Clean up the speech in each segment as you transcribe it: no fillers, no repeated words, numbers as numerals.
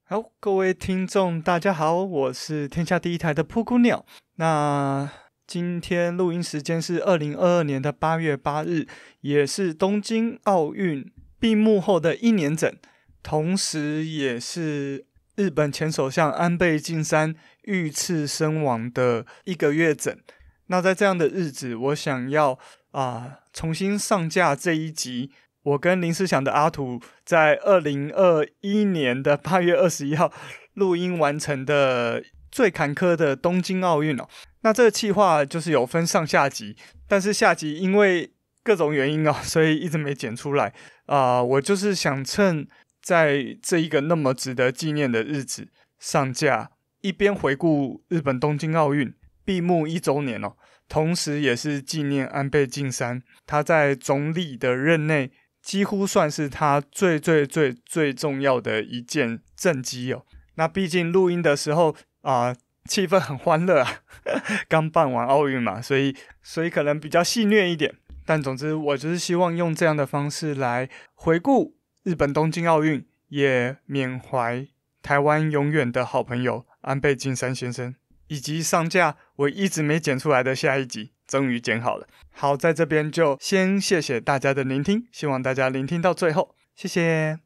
好，各位听众大家好，我是天下第一台的噗咕鸟。那今天录音时间是2022年的8月8日，也是东京奥运闭幕后的1年整，同时也是日本前首相安倍晋三遇刺身亡的1个月整。那在这样的日子，我想要重新上架这一集我跟林思祥的阿土在2021年的8月21号录音完成的最坎坷的东京奥运哦。那这个企划就是有分上下集，但是下集因为各种原因所以一直没剪出来我就是想趁在这一个那么值得纪念的日子上架，一边回顾日本东京奥运闭幕1周年同时也是纪念安倍晋三他在总理的任内几乎算是他最重要的一件政绩那毕竟录音的时候气氛很欢乐刚办完奥运嘛，所以可能比较戏谑一点。但总之我就是希望用这样的方式来回顾日本东京奥运，也缅怀台湾永远的好朋友安倍晋三先生，以及上架我一直没剪出来的下一集终于剪好了。好，在这边就先谢谢大家的聆听，希望大家聆听到最后，谢谢。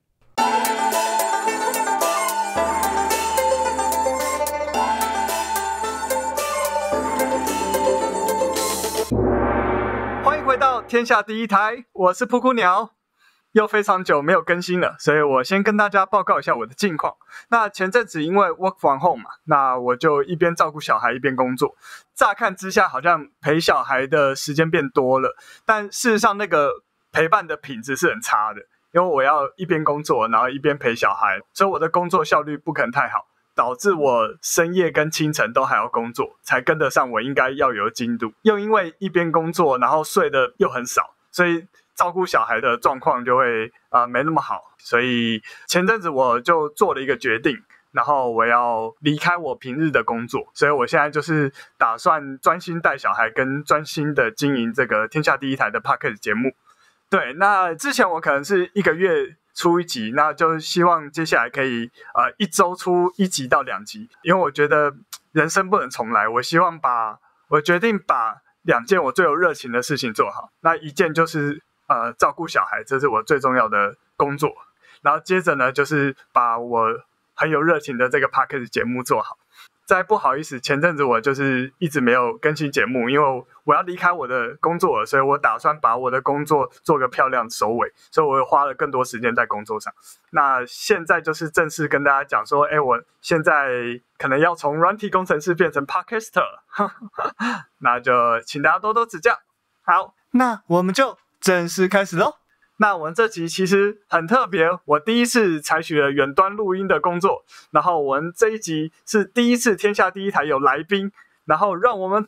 欢迎回到天下第一台，我是噗噗鸟。又非常久没有更新了，所以我先跟大家报告一下我的近况。那前阵子因为 work from home 嘛，那我就一边照顾小孩一边工作。乍看之下好像陪小孩的时间变多了，但事实上那个陪伴的品质是很差的，因为我要一边工作然后一边陪小孩，所以我的工作效率不可能太好，导致我深夜跟清晨都还要工作，才跟得上我应该要有的进度。又因为一边工作然后睡得又很少，所以照顾小孩的状况就会没那么好，所以前阵子我就做了一个决定，然后我要离开我平日的工作，所以我现在就是打算专心带小孩跟专心的经营这个天下第一台的 Podcast 节目。对，那之前我可能是1个月出1集，那就希望接下来可以1周出1集到2集，因为我觉得人生不能重来，我决定把2件我最有热情的事情做好。那一件就是照顾小孩，这是我最重要的工作。然后接着呢，就是把我很有热情的这个 Podcast 节目做好。再不好意思，前阵子我就是一直没有更新节目，因为我要离开我的工作了，所以我打算把我的工作做个漂亮收尾，所以我花了更多时间在工作上。那现在就是正式跟大家讲说，我现在可能要从软体工程师变成 Podcaster 那就请大家多多指教。好，那我们就正式开始咯。那我们这集其实很特别，我第一次采取了远端录音的工作，然后我们这一集是第一次天下第一台有来宾，然后让我们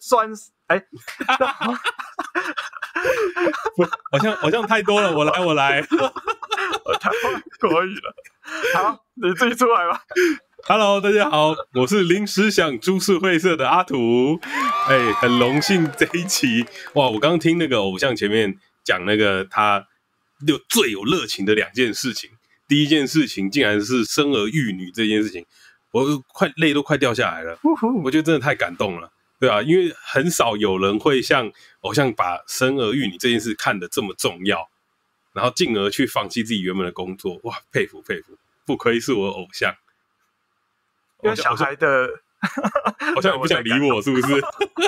好像太多了，我来我太国语了。好，你自己出来吧。 Hello， 大家好，我是临时想株式会社的阿土。很荣幸这一集，哇！我刚听那个偶像前面讲那个他最有热情的2件事情，第一件事情竟然是生儿育女这件事情，我泪都快掉下来了。我觉得真的太感动了，对啊，因为很少有人会像偶像把生儿育女这件事看得这么重要，然后进而去放弃自己原本的工作。哇，佩服佩服，不愧是我的偶像。 因为小孩的好像也不想理我，是不是？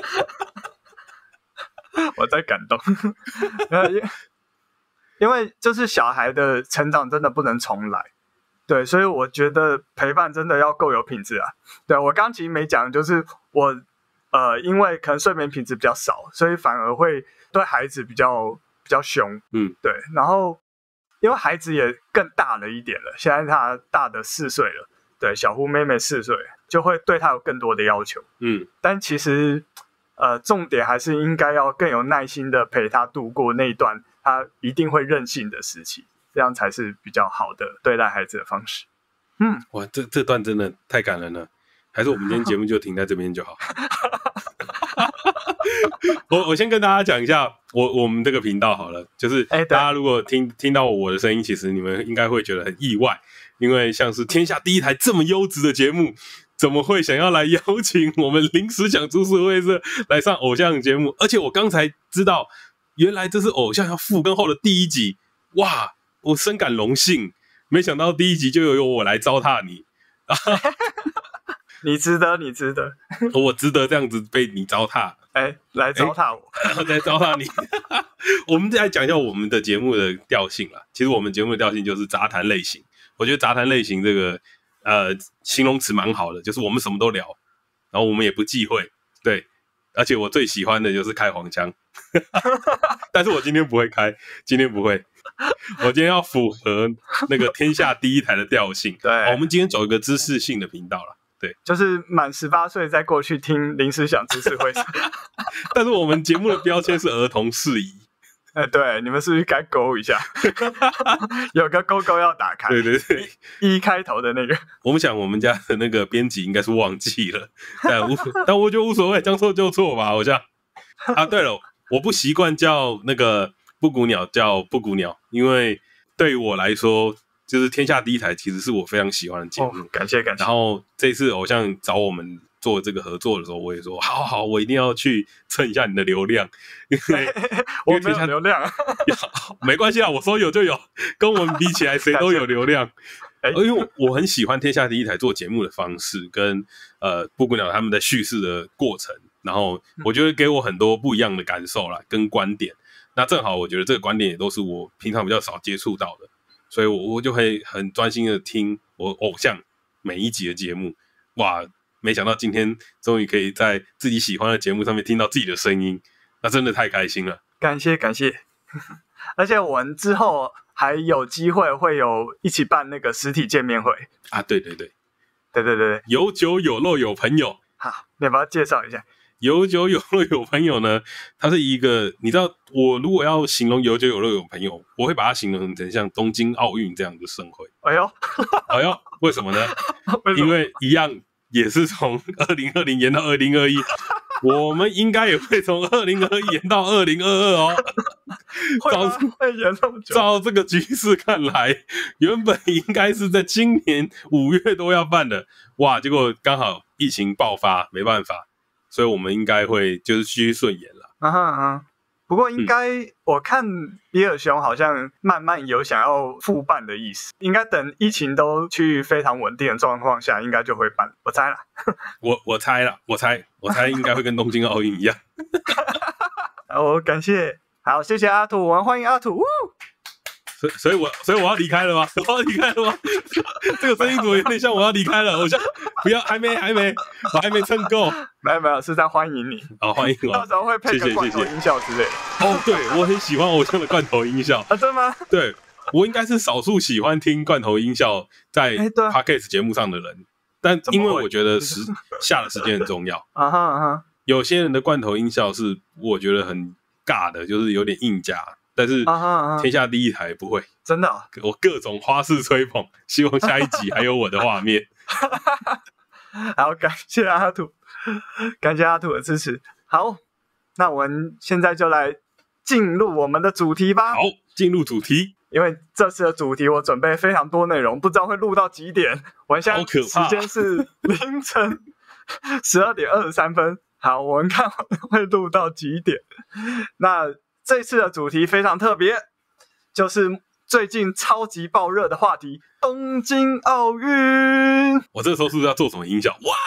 我在感动因为就是小孩的成长真的不能重来，对，所以我觉得陪伴真的要够有品质啊。对，我刚其实没讲，就是我因为可能睡眠品质比较少，所以反而会对孩子比较凶，对，然后因为孩子也更大了一点了，现在他大的4岁了，对，小胡妹妹4岁，就会对他有更多的要求，但其实重点还是应该要更有耐心的陪他度过那一段他一定会任性的时期，这样才是比较好的对待孩子的方式。 哇，这段真的太感人了，还是我们今天节目就停在这边就好。我先跟大家讲一下我们这个频道好了，就是大家如果听到我的声音，其实你们应该会觉得很意外， 因为像是天下第一台这么优质的节目，怎么会想要来邀请我们临时想株式会社来上偶像节目？而且我刚才知道，原来这是偶像要复更后的第一集，哇！我深感荣幸，没想到第一集就由我来糟蹋你。 你值得，你值得， 我值得这样子被你糟蹋。 来糟蹋我， 来糟蹋你。我们再来讲一下我们的节目的调性啦。其实我们节目的调性就是杂谈类型。我觉得杂谈类型这个形容词蛮好的，就是我们什么都聊，然后我们也不忌讳，对。而且我最喜欢的就是开黄腔，但是我今天不会开，今天不会。我今天要符合那个天下第一台的调性。 对， 我们今天走一个知识性的频道啦。对， 就是满18岁再过去听临时想株式会社。 但是我们节目的标签是儿童适宜。 对，你们是不是该勾一下？有个勾勾要打开。 对对对， 一开头的那个。 我们想我们家的那个编辑应该是忘记了，但我觉得无所谓，将错就错吧。我想啊，对了，我不习惯叫那个布谷鸟叫布谷鸟，因为对于我来说，就是天下第一台其实是我非常喜欢的节目。 感谢感谢。 然后这次偶像找我们做这个合作的时候，我也说好，我一定要去蹭一下你的流量，因为我没有流量， 没关系啦，我说有就有，跟我们比起来谁都有流量。因为我很喜欢天下第一台做节目的方式，跟布谷鸟他们在叙事的过程，然后我觉得给我很多不一样的感受啦，跟观点。那正好我觉得这个观点也都是我平常比较少接触到的，所以我就会很专心的听我偶像每一集的节目。哇，没想到今天终于可以在自己喜欢的节目上面听到自己的声音，那真的太开心了。 感谢感谢。而且我们之后还有机会会有一起办那个实体见面会啊！对对对对对对， 有酒有肉有朋友。 好，你要不要介绍一下？ 有酒有肉有朋友呢，它是一个，你知道，我如果要形容有酒有肉有朋友，我会把它形容成像东京奥运这样的盛会。 哎呦， 为什么呢？因为一样也是从2020延到2021。我们应该也会从2021延到2022哦。 会延这么久？ 照这个局势看来，原本应该是在今年5月都要办的，哇！结果刚好疫情爆发，没办法，所以我们应该会就是继续顺延了。 不过应该我看比尔熊好像慢慢有想要复办的意思，应该等疫情都趋于非常稳定的状况下，应该就会办。我猜啦。 我猜应该会跟东京奥运一样。 感谢，好，谢谢阿土，我们欢迎阿土。 所以我要离开了吗？我要离开了吗？这个声音怎么有点像我要离开了？我想不要，还没，我还没蹭够。 没有，是在欢迎你。 欢迎我。 到时候会配个罐头音效之类的。 对，我很喜欢偶像的罐头音效。 真的吗？ 对，我应该是少数喜欢听罐头音效在 Podcast 节目上的人，但因为我觉得下的时间很重要。有些人的罐头音效是我觉得很尬的，就是有点硬加。但是天下第一台不会， 真的我各种花式吹捧，希望下一集还有我的画面。 好，感谢阿土的支持。好，那我们现在就来进入我们的主题吧。 好，进入主题。 因为这次的主题我准备非常多内容，不知道会录到几点。我们现在时间是凌晨12点23分。好，我们看会录到几点。那这次的主题非常特别，就是最近超级爆热的话题——东京奥运。我这时候是不是要做什么音效？哇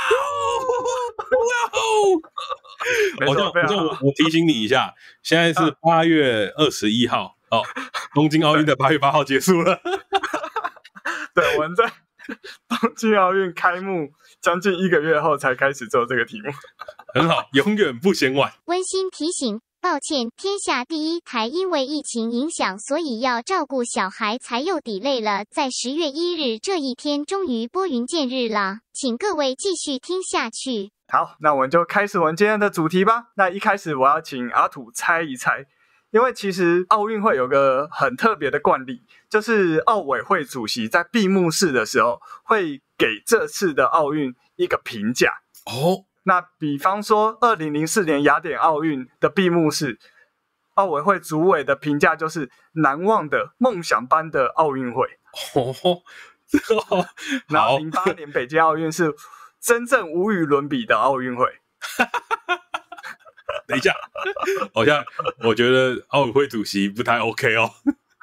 哦！我提醒你一下，现在是8月21号东京奥运的8月8号结束了。 对，我们在东京奥运开幕将近1个月后才开始做这个题目。 很好，永远不嫌晚。 温馨提醒。抱歉，天下第一台因为疫情影响，所以要照顾小孩，才又delay了。在10月1日这一天，终于拨云见日了，请各位继续听下去。 好，那我们就开始我们今天的主题吧。那一开始我要请阿土猜一猜，因为其实奥运会有个很特别的惯例，就是奥委会主席在闭幕式的时候会给这次的奥运一个评价。那比方说2004年雅典奥运的闭幕式，奥委会主委的评价就是难忘的梦想般的奥运会。 然后好 08年北京奥运是真正无与伦比的奥运会。 等一下，好像我觉得奥委会主席不太 OK 哦。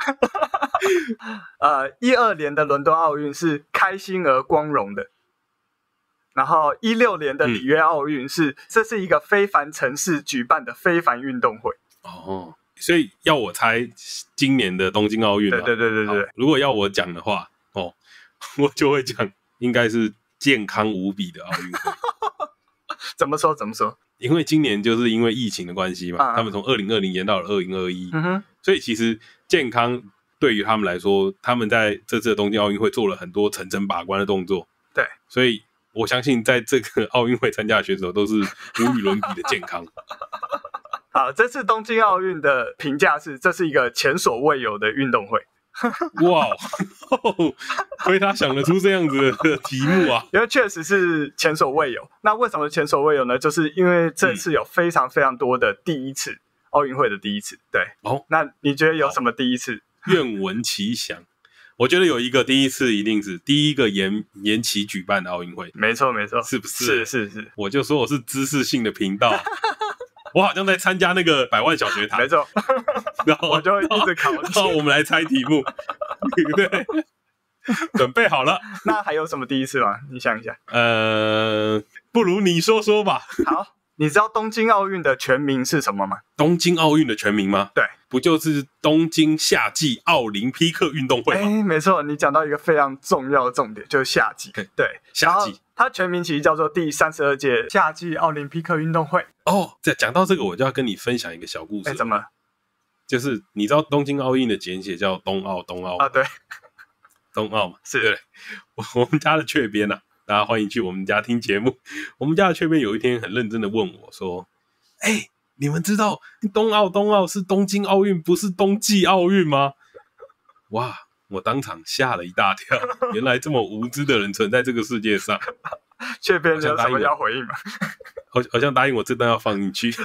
12年的伦敦奥运是开心而光荣的，然后16年的里约奥运这是一个非凡城市举办的非凡运动会。 哦，所以要我猜今年的东京奥运， 对。 如果要我讲的话，我就会讲应该是健康无比的奥运会。 怎么说？ 因为今年就是因为疫情的关系嘛，他们从2020延到了2021，所以其实健康对于他们来说，他们在这次的东京奥运会做了很多层层把关的动作。 对， 所以我相信在这个奥运会参加的选手都是无与伦比的健康。 好，这次东京奥运的评价是，这是一个前所未有的运动会。 哇，亏他想得出这样子的题目啊！ 因为确实是前所未有。那为什么前所未有呢？就是因为这次有非常非常多的第一次，奥运会的第一次。对，那你觉得有什么第一次？ 愿闻其详。我觉得有一个第一次，一定是第一个延期举办的奥运会。 没错， 是不是？ 是。 我就说我是知识性的频道。我好像在参加那个100万小学堂， 没错， 然后我就一直考。 然后我们来猜题目，对，准备好了。 那还有什么第一次吗？你想一下。 不如你说说吧。 好，你知道东京奥运的全名是什么吗？ 东京奥运的全名吗？ 对， 不就是东京夏季奥林匹克运动会吗？ 没错，你讲到一个非常重要的重点，就是夏季。对， 夏季。 它全名其实叫做第32届夏季奥林匹克运动会。 讲到这个，我就要跟你分享一个小故事。 怎么了？ 就是你知道东京奥运的简写叫冬奥啊？ 对， 冬奥嘛， 是对。我们家的雀边啊，大家欢迎去我们家听节目。我们家的雀边有一天很认真的问我说：“你们知道冬奥是东京奥运，不是冬季奥运吗？”哇！我当场吓了一大跳，原来这么无知的人存在这个世界上。 雀边你有什么要回应吗？ 好像答应我这段要放进去。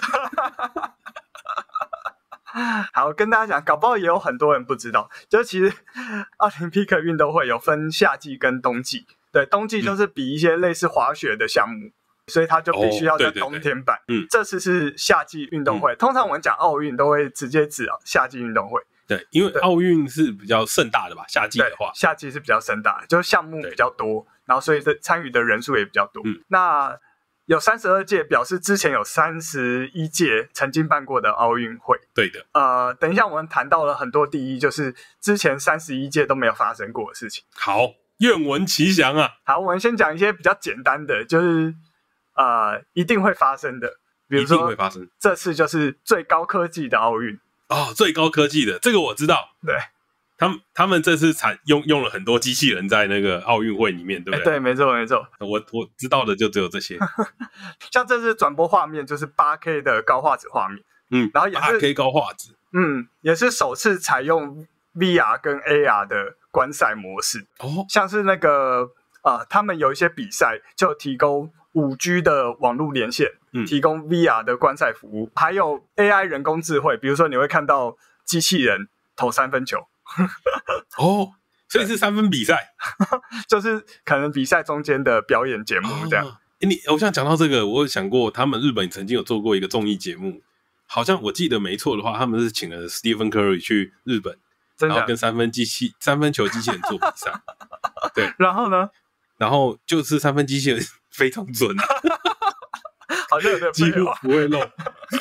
好，跟大家讲，搞不好也有很多人不知道，就其实奥林匹克运动会有分夏季跟冬季。对，冬季就是比一些类似滑雪的项目，所以它就必须要在冬天办。这次是夏季运动会。通常我们讲奥运都会直接指夏季运动会。 对，因为奥运是比较盛大的吧，夏季的话， 夏季是比较盛大的，就是项目比较多，然后所以参与的人数也比较多。那有32届，表示之前有31届曾经办过的奥运会。 对的。 等一下我们谈到了很多第一，就是之前31届都没有发生过的事情。 好，愿闻其详啊。 好，我们先讲一些比较简单的，就是一定会发生的，比如说一定会发生， 这次就是最高科技的奥运。 最高科技的这个我知道。 对， 他们这次用了很多机器人在那个奥运会里面，对不对？ 对，没错。 我知道的就只有这些。 像这次转播画面就是 8K 的高画质画面，然后也是 8K 高画质， 也是首次采用 VR 跟 AR 的观赛模式。像是那个他们有一些比赛就提供5G 的网络连线，提供 VR 的观赛服务，还有 AI 人工智慧，比如说你会看到机器人投3分球。 所以是3分比赛。 就是可能比赛中间的表演节目这样。 我想讲到这个，我有想过他们日本曾经有做过一个综艺节目，好像我记得没错的话，他们是请了 Stephen Curry 去日本，然后跟3分球机器人做比赛。对， 然后呢？ 然后就是3分机器人非常准啊， 好像有点几乎不会漏。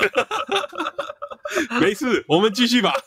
没事，我们继续吧。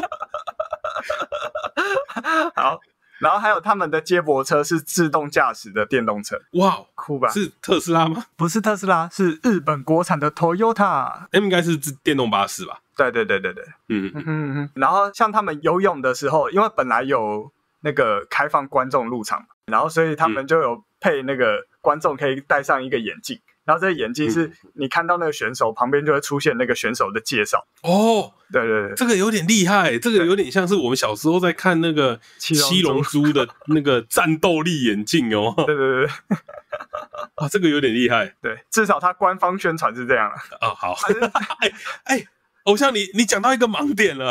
好，然后还有他们的接驳车是自动驾驶的电动车。 哇， 酷吧？ 是特斯拉吗？ 不是特斯拉，是日本国产的 Toyota。 应该是电动巴士吧？ 对。然后像他们游泳的时候，因为本来有那个开放观众入场，然后所以他们就有配那个观众可以戴上一个眼镜，然后这个眼镜是你看到那个选手旁边就会出现那个选手的介绍。对，这个有点厉害，这个有点像是我们小时候在看那个七龙珠的那个战斗力眼镜哦。 对。 这个有点厉害。 对，至少他官方宣传是这样了。 好。偶像你讲到一个盲点了。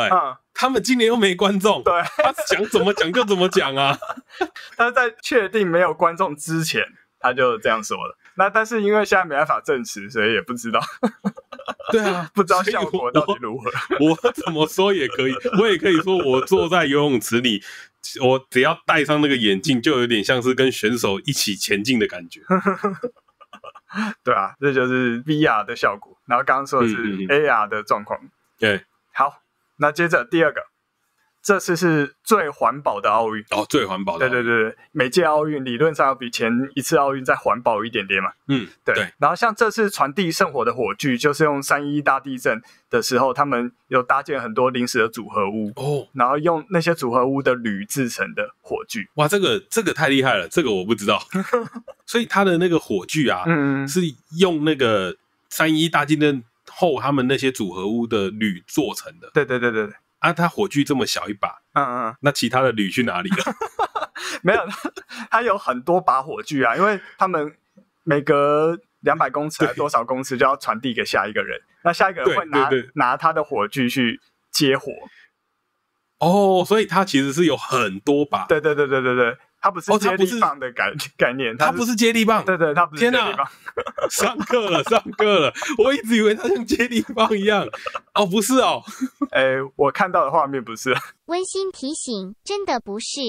他们今年又没观众， 对， 他想怎么讲就怎么讲啊。 他在确定没有观众之前，他就这样说了。那但是因为现在没办法证实，所以也不知道。 对啊， 不知道效果到底如何。 我怎么说也可以，我也可以说我坐在游泳池里，我只要戴上那个眼镜，就有点像是跟选手一起前进的感觉。 对啊，这就是 VR 的效果。然后刚刚说的是 AR 的状况。 对， 好，那接着第二个，这次是最环保的奥运。 哦，最环保的奥运。 对，每届奥运理论上要比前一次奥运再环保一点点嘛。对。然后像这次传递圣火的火炬，就是用3·11大地震的时候，他们有搭建很多临时的组合屋，然后用那些组合屋的铝制成的火炬。 哇，这个太厉害了，这个我不知道。所以它的那个火炬啊，是用那个3·11大地震后他们那些组合屋的铝做成的。 对。 啊，它火炬这么小一把，那其他的铝去哪里了？ 没有，它有很多把火炬啊，因为他们每隔200公尺还多少公尺就要传递给下一个人，那下一个人会拿他的火炬去接火。 哦，所以它其实是有很多把。 对，它不是接力棒的概念， 它不是接力棒。 对，它不是接力棒。 上课了，我一直以为它像接力棒一样。哦，不是哦。 我看到的画面不是。 温馨提醒，真的不是。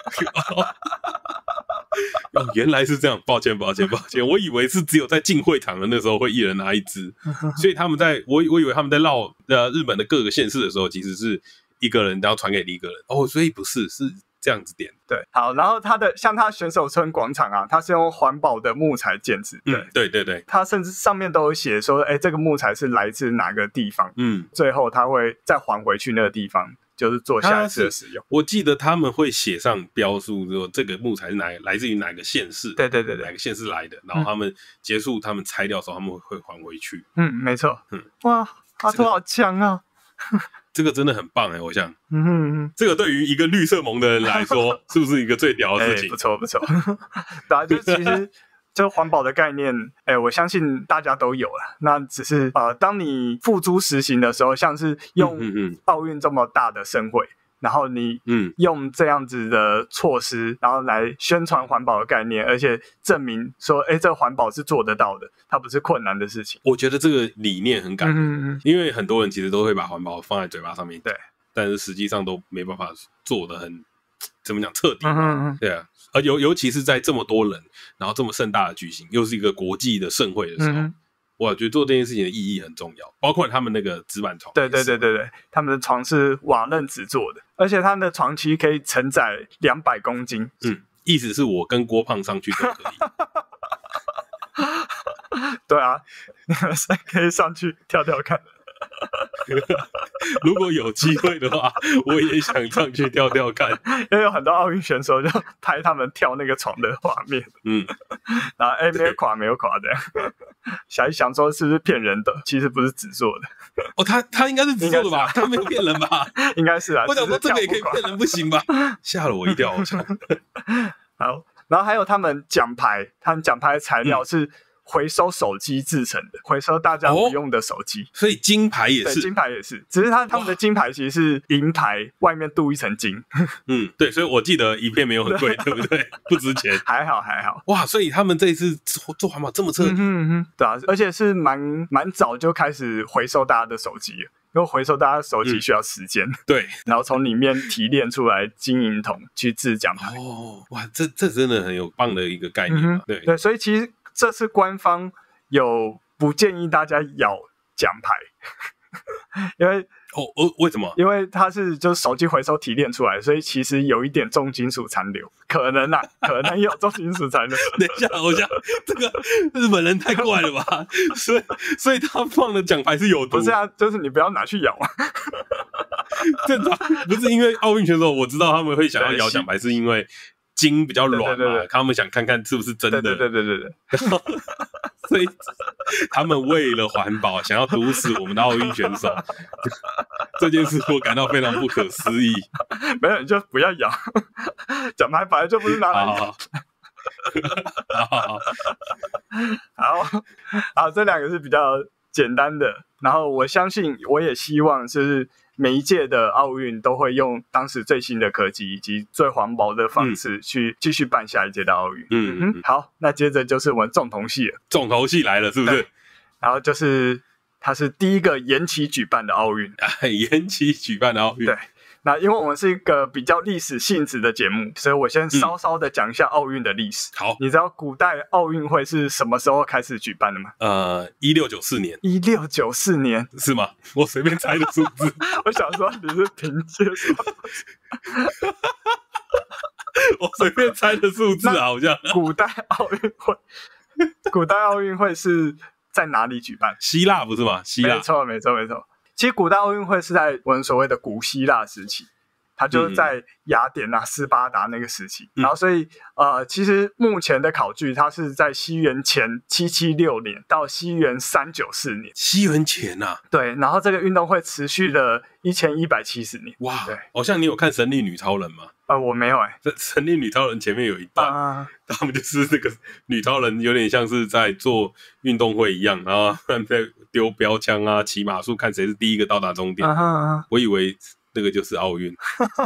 哦，原来是这样，抱歉，我以为是只有在进会场的那时候会一人拿一支，所以他们我以为他们在绕日本的各个县市的时候，其实是一个人然后传给另一个人。哦，所以不是，是这样子点。 对，好，然后像他选手村广场啊，它是用环保的木材建制。 对，它甚至上面都有写说，这个木材是来自哪个地方，最后他会再还回去那个地方，就是做下一次的使用。 我记得他们会写上标注，说这个木材是来自于哪个县市， 对， 哪个县市来的，然后他们结束他们拆掉的时候，他们会还回去。 没错。哇，阿图好强啊！ 这个真的很棒我想，这个对于一个绿色盟的人来说，是不是一个最屌的事情？ 不错。对啊，就其实这环保的概念，我相信大家都有了。那只是当你付诸实行的时候，像是用奥运这么大的盛会，然后你用这样子的措施，然后来宣传环保的概念，而且证明说，这个环保是做得到的，它不是困难的事情。 我觉得这个理念很感人，因为很多人其实都会把环保放在嘴巴上面， 对， 但是实际上都没办法做得很怎么讲彻底。对啊，而尤其是在这么多人，然后这么盛大的举行，又是一个国际的盛会的时候。我觉得做这件事情的意义很重要，包括他们那个纸板床。 对，他们的床是瓦楞纸做的，而且他们的床期可以承载200公斤。 意思是我跟郭胖上去都可以。 对啊，你们可以上去跳跳看。 如果有机会的话，我也想上去跳跳看。 因为有很多奥运选手就拍他们跳那个床的画面，然后没有垮这样。想一想说是不是骗人的，其实不是纸做的。 哦，他应该是纸做的吧？他没有骗人吧？ 应该是啊。 我想说这个也可以骗人，不行吧？吓了我一跳。 好，然后还有他们奖牌材料是回收手机制成的，回收大家不用的手机。 所以金牌也是， 对，金牌也是，只是他们的金牌其实是银牌，外面镀一层金。 对，所以我记得一片没有很贵，对不对？不值钱， 还好。 哇，所以他们这一次做环保这么彻底， 对啊，而且是蛮早就开始回收大家的手机了。因为回收大家手机需要时间， 对， 然后从里面提炼出来金银铜去制奖牌。 哇，这真的很有棒的一个概念嘛。 对，所以其实这次官方有不建议大家咬奖牌，因为为什么？ 因为它是就是手机回收提炼出来，所以其实有一点重金属残留，可能有重金属残留。 等一下，这个日本人太怪了吧？所以他放的奖牌是有毒。 不是啊，就是你不要拿去咬啊。 正常不是因为奥运选手，我知道他们会想要咬奖牌，是因为筋比较软嘛，他们想看看是不是真的。 对。 所以他们为了环保，想要毒死我们的奥运选手，这件事我感到非常不可思议。 没有，你就不要咬，奖牌本来就不是拿来咬。好，这两个是比较简单的。然后我相信，我也希望就是每一届的奥运都会用当时最新的科技以及最环保的方式去继续办下一届的奥运。好，那接着就是我们重头戏了。 重头戏来了，是不是？ 然后就是它是第一个延期举办的奥运。 延期举办的奥运。 对。那因为我们是一个比较历史性质的节目，所以我先稍稍的讲一下奥运的历史。 好， 你知道古代奥运会是什么时候开始举办的吗 ？1694年。 1694年是吗？我随便猜的数字。 我想说你是凭借什么？ 我随便猜的数字好像。 古代奥运会是在哪里举办？ 希腊不是吗？希腊。 没错。其实古代奥运会是在我们所谓的古希腊时期，它就是在雅典斯巴达那个时期。然后所以其实目前的考据它是在西元前776年到西元394年。 西元前啊？ 对，然后这个运动会持续了1170年。 哇， 对， 好像你有看神力女超人吗？ 我没有神力女超人前面有一段，他们就是这个女超人有点像是在做运动会一样，然后他们在丢标枪啊、骑马术，看谁是第一个到达终点。我以为那个就是奥运。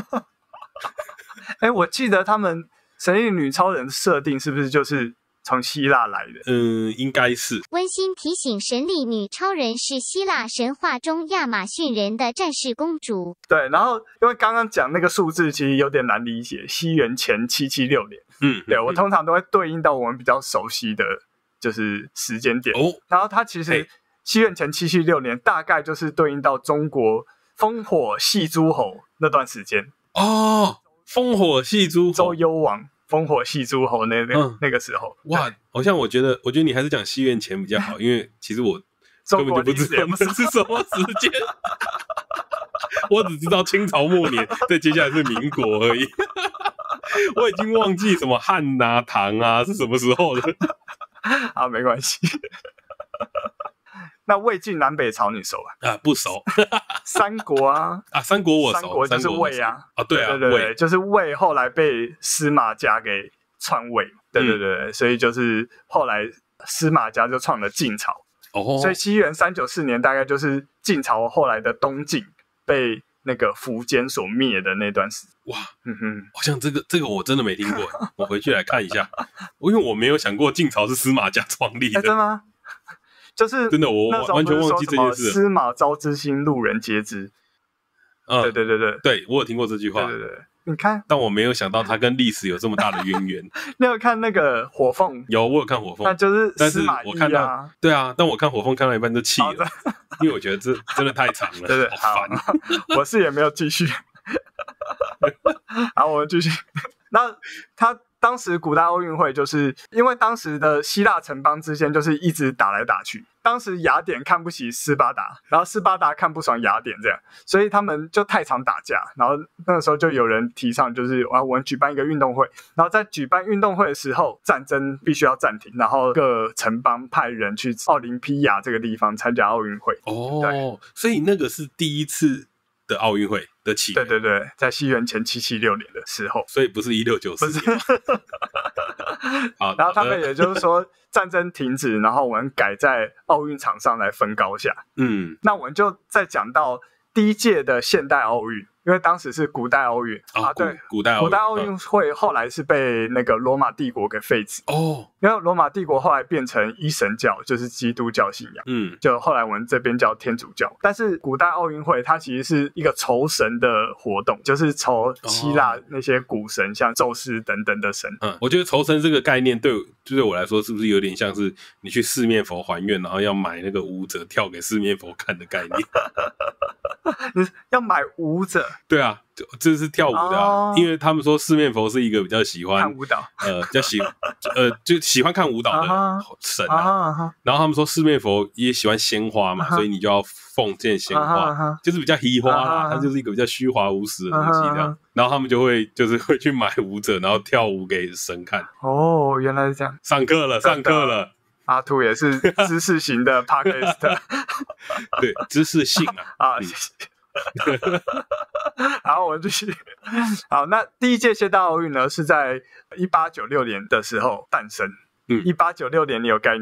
我记得他们神力女超人设定是不是就是从希腊来的？ 应该是。 温馨提醒：神力女超人是希腊神话中亚马逊人的战士公主。 对，然后因为刚刚讲那个数字其实有点难理解，西元前776年。对，我通常都会对应到我们比较熟悉的就是时间点。然后它其实西元前776年大概就是对应到中国烽火戏诸侯那段时间。 烽火戏诸侯， 周幽王烽火戏诸侯那个时候。 哇，好像我觉得你还是讲西元前比较好，因为其实我根本就不知道那是什么时间。我只知道清朝末年，再接下来是民国而已。我已经忘记什么汉唐是什么时候了。 没关系。那魏晋南北朝你熟不熟。 三国三国我熟。 三国就是魏对啊， 对，就是魏后来被司马家给篡位。对，所以就是后来司马家就创了晋朝。所以西元394年大概就是晋朝后来的东晋被那个苻坚所灭的那段时间。 哇，好像这个我真的没听过。我回去来看一下。因为我没有想过晋朝是司马家创立的。 真的吗？就是真的，我完全忘记这件事。 司马昭之心，路人皆知。对， 我有听过这句话。 对，你看， 但我没有想到它跟历史有这么大的渊源。 你有看那个火凤？ 有，我有看火凤， 那就是司马懿啊。 对啊，但我看火凤看到一半就气了，因为我觉得这真的太长了， 对， 好烦。 我是也没有继续。好，我们继续。那他当时古代奥运会就是因为当时的希腊城邦之间就是一直打来打去，当时雅典看不起斯巴达，然后斯巴达看不爽雅典，这样，所以他们就太常打架。然后那个时候就有人提倡就是我们举办一个运动会，然后在举办运动会的时候战争必须要暂停，然后各城邦派人去奥林匹亚这个地方参加奥运会。 所以那个是第一次的奥运会的起源。 对，在西元前776年的时候， 所以不是1694年。好， 然后他们也就是说战争停止，然后我们改在奥运场上来分高下。那我们就再讲到第一届的现代奥运，因为当时是古代奥运对， 古代奥运会后来是被那个罗马帝国给废止。因为罗马帝国后来变成一神教，就是基督教信仰。就后来我们这边叫天主教。但是古代奥运会它其实是一个酬神的活动，就是酬希腊那些古神，像宙斯等等的神。 我觉得酬神这个概念对我来说是不是有点像是你去四面佛还愿，然后要买那个舞者跳给四面佛看的概念？ 你要买舞者？ 对啊，这是跳舞的因为他们说四面佛是一个比较喜欢看舞蹈， 比较就喜欢看舞蹈的神然后他们说四面佛也喜欢鲜花嘛，所以你就要奉献鲜花，就是比较虚花啦，它就是一个比较虚华无实的东西这样。然后他们就会去买舞者，然后跳舞给神看。 原来是这样。 上课了。 阿兔也是知识型的 podcast。 对，知识性谢谢。好，我们继续。好，那第一届现代奥运呢是在1896年的时候诞生。1896年你有概念吗？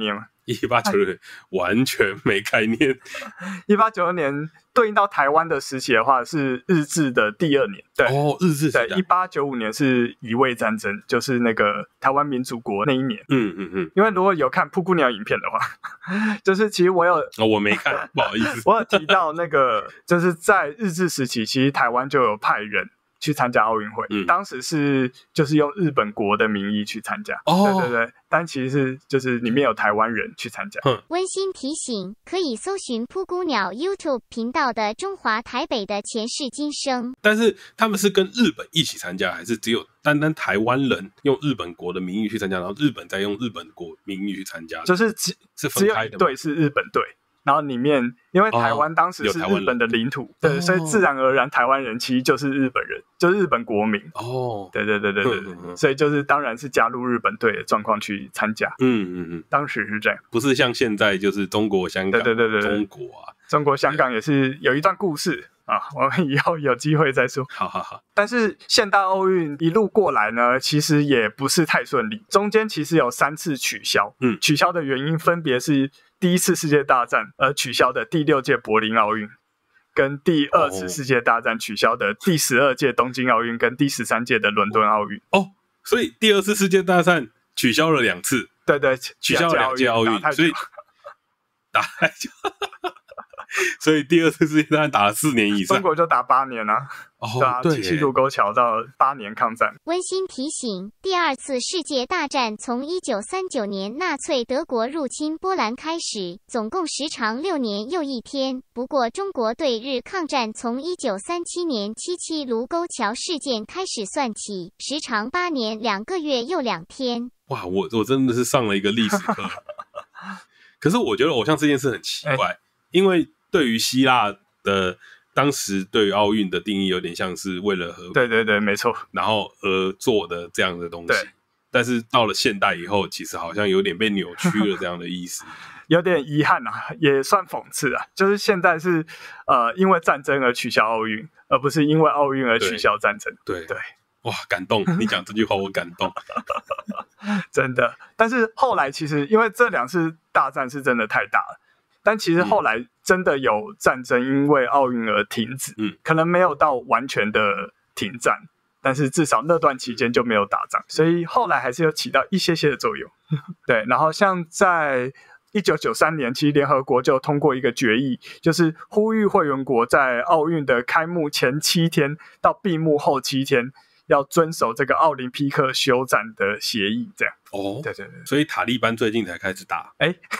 1896年完全没概念。 1896年对应到台湾的时期的话，是日治的第2年。对， 日治时代。 对，1895年是乙未战争，就是那个台湾民主国那一年。因为如果有看《噗咕鸟》影片的话，就是其实我有我没看，不好意思。 我有提到那个，就是在日治时期，其实台湾就有派人去参加奥运会，当时是就是用日本国的名义去参加。对对对，但其实是就是里面有台湾人去参加。 温馨提醒，可以搜寻噗咕鸟 YouTube 频道的中华台北的前世今生。 但是他们是跟日本一起参加，还是只有单单台湾人用日本国的名义去参加，然后日本再用日本国名义去参加？ 就是是分开的吗？ 对，是日本队。然后里面，因为台湾当时是日本的领土，对，所以自然而然台湾人其实就是日本人，就是日本国民。对对对对对，所以就是当然是加入日本队的状况去参加。当时是这样， 不是像现在就是中国香港，对，中国啊， 中国香港也是有一段故事啊，我们以后有机会再说。 好。 但是现代奥运一路过来呢，其实也不是太顺利，中间其实有3次取消。取消的原因分别是第1次世界大战而取消的第6届柏林奥运，跟第2次世界大战取消的第12届东京奥运跟第13届的伦敦奥运。 所以第2次世界大战取消了2次。 对对， 取消了2届奥运，所以打太久。所以第2次世界大战打了4年以上， 中国就打8年啊。对，七卢沟桥到8年抗战。 温馨提醒，第2次世界大战从1939年纳粹德国入侵波兰开始，总共时长6年又1天。不过中国对日抗战从1937年七卢沟桥事件开始算起，时长8年2个月又2天。 哇，我真的是上了一个历史课。可是我觉得偶像这件事很奇怪，因为对于希腊的当时对于奥运的定义有点像是为了和平， 对对对，没错， 然后而做的这样的东西。但是到了现代以后，其实好像有点被扭曲了这样的意思。 有点遗憾啊，也算讽刺啊。就是现在是因为战争而取消奥运，而不是因为奥运而取消战争。对， 哇，感动！你讲这句话我感动。 真的。但是后来其实因为这2次大战是真的太大了，但其实后来真的有战争因为奥运而停止，可能没有到完全的停战，但是至少那段期间就没有打仗，所以后来还是有起到一些的作用。对，然后像在1993年，其实联合国就通过一个决议，就是呼吁会员国在奥运的开幕前7天到闭幕后7天要遵守这个奥林匹克休战的协议，这样。对对对， 所以塔利班最近才开始打。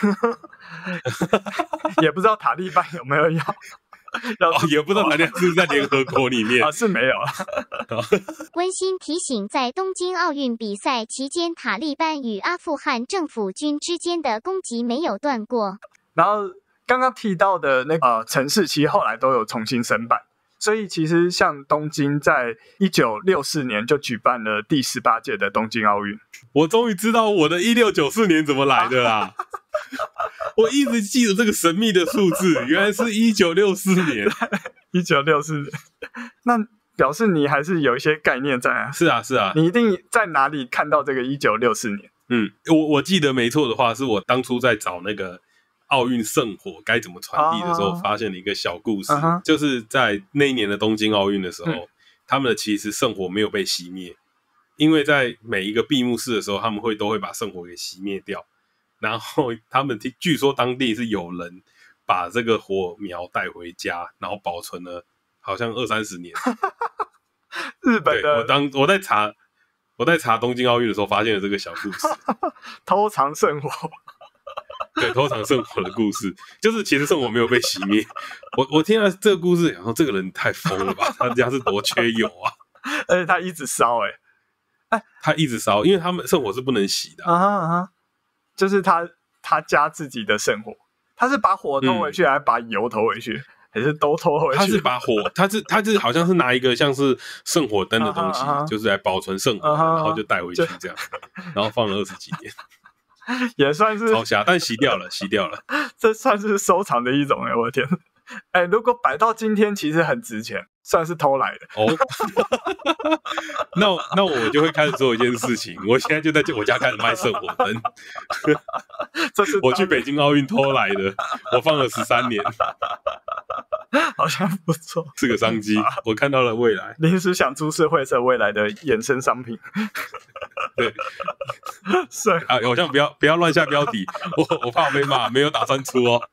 也不知道塔利班有没有要也不知道塔利班是不是在联合国里面。 是没有。 温馨提醒，在东京奥运比赛期间，塔利班与阿富汗政府军之间的攻击没有断过。 然后刚刚提到的那个城市，其实后来都有重新申办。所以其实像东京在1964年就举办了第18届的东京奥运。 我终于知道我的1694年怎么来的啦。我一直记得这个神秘的数字，原来是1964年。 1964年。那表示你还是有一些概念在啊。 是啊。 你一定在哪里看到这个1964年？ 我记得没错的话，是我当初在找那个奥运圣火该怎么传递的时候，发现了一个小故事，就是在那一年的东京奥运的时候，他们的其实圣火没有被熄灭，因为在每一个闭幕式的时候，他们都会把圣火给熄灭掉，然后他们据说当地是有人把这个火苗带回家，然后保存了好像20-30年。 日本的， 我在查东京奥运的时候，发现了这个小故事， 偷藏圣火。 对，偷藏圣火的故事，就是其实圣火没有被熄灭。我听了这个故事，然后这个人太疯了吧？他家是多缺油啊！ 而且他一直烧， 他一直烧，因为他们圣火是不能熄的。 就是他加自己的圣火，他是把火偷回去，还是把油偷回去，还是都偷回去？ 他是把火，他是好像是拿一个像是圣火灯的东西，就是来保存圣火，然后就带回去这样，然后放了20几年。 也算是超瞎，但洗掉了。 这算是收藏的一种我的天。 如果摆到今天，其实很值钱，算是偷来的。 哦，那我就会开始做一件事情，我现在就在我家开始卖圣火灯。 这是我去北京奥运偷来的，我放了13年， 好像不错， 是个商机。我看到了未来。 临时想株式会社未来的衍生商品。 对， 是啊，好像不要乱下标题，我怕我被骂，没有打算出哦。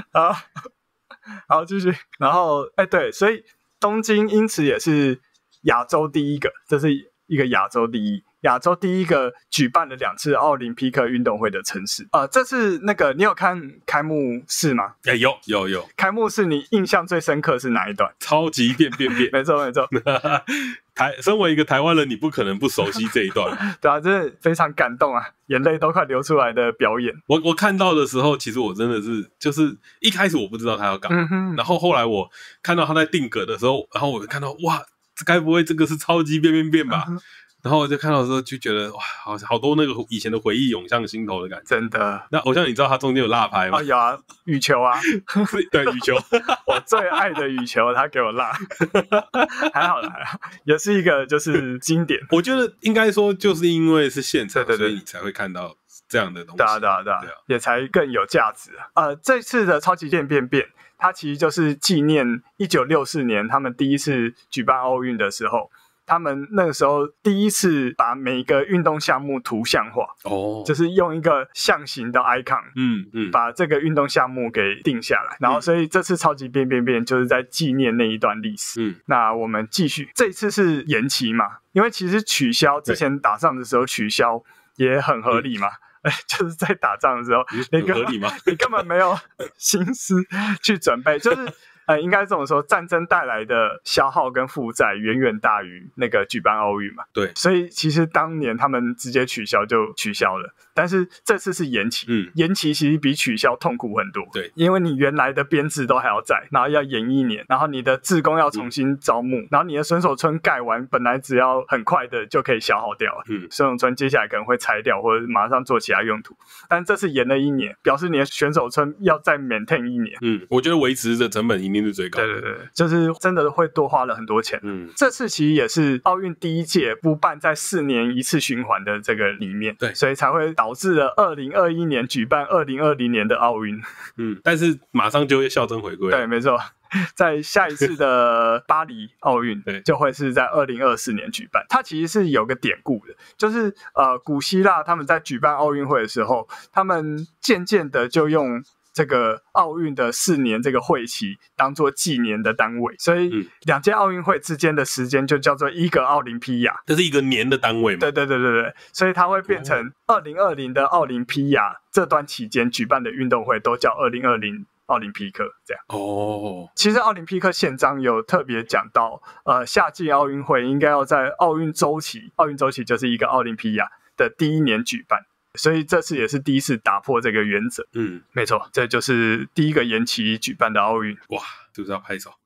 好，继续。然后，对，所以东京因此也是亚洲第一个，这是一个亚洲第一个举办了2次奥林匹克运动会的城市。这次那个你有看开幕式吗？ 有。 开幕式你印象最深刻是哪一段？ 超级变。 没错。 身为一个台湾人，你不可能不熟悉这一段。 对啊，真的非常感动啊，眼泪都快流出来的表演。 我看到的时候，其实我真的是就是一开始我不知道他要干嘛，然后后来我看到他在定格的时候，然后我就看到哇，该不会这个是超级变吧？然后我就看到的时候就觉得哇，好多那个以前的回忆涌上心头的感觉。 真的。 那偶像，你知道他中间有落拍吗？ 有啊，羽球啊。 对，羽球。 我最爱的羽球，他给我落。还好，也是一个就是经典。 我觉得应该说就是因为是现场， 对， 所以你才会看到这样的东西。 对啊，也才更有价值。这次的超级变，它其实就是纪念1964年他们第一次举办奥运的时候，他们那个时候第一次把每一个运动项目图像化，就是用一个象形的 icon，把这个运动项目给定下来。然后，所以这次超级变就是在纪念那一段历史。那我们继续，这一次是延期嘛？因为其实取消之前打仗的时候取消也很合理嘛。就是在打仗的时候， 合理吗？ 你根本没有心思去准备，就是应该这么说，战争带来的消耗跟负债远远大于那个举办奥运嘛。 对， 所以其实当年他们直接取消就取消了，但是这次是延期。延期其实比取消痛苦很多。 对，因因为你原来的编制都还要在，然后要延1年，然后你的志工要重新招募，然后你的选手村盖完，本来只要很快的就可以消耗掉了。选手村接下来可能会拆掉，或者马上做其他用途，但这次延了1年，表示你的选手村要再 maintain 1年。 我觉得维持的成本一定是最高的。 对，就是真的会多花了很多钱。这次其实也是奥运第一届不办在4年一次循环的这个里面， 对， 所以才会导致了2021年举办2020年的奥运。 但是马上就会校正回归。 对，没错。在下一次的巴黎奥运就会是在2024年举办。它其实是有个典故的，就是古希腊他们在举办奥运会的时候，他们渐渐的就用这个奥运的4年这个会期当做纪年的单位，所以2届奥运会之间的时间就叫做一个奥林匹亚， 这是一个年的单位嘛？ 对，所以它会变成2020的奥林匹亚这段期间举办的运动会都叫2020奥林匹克这样。其实奥林匹克宪章有特别讲到，夏季奥运会应该要在奥运周期就是一个奥林匹亚的第1年举办。所以这次也是第一次打破这个原则。没错，这就是第一个延期举办的奥运。 哇，是不是要拍手？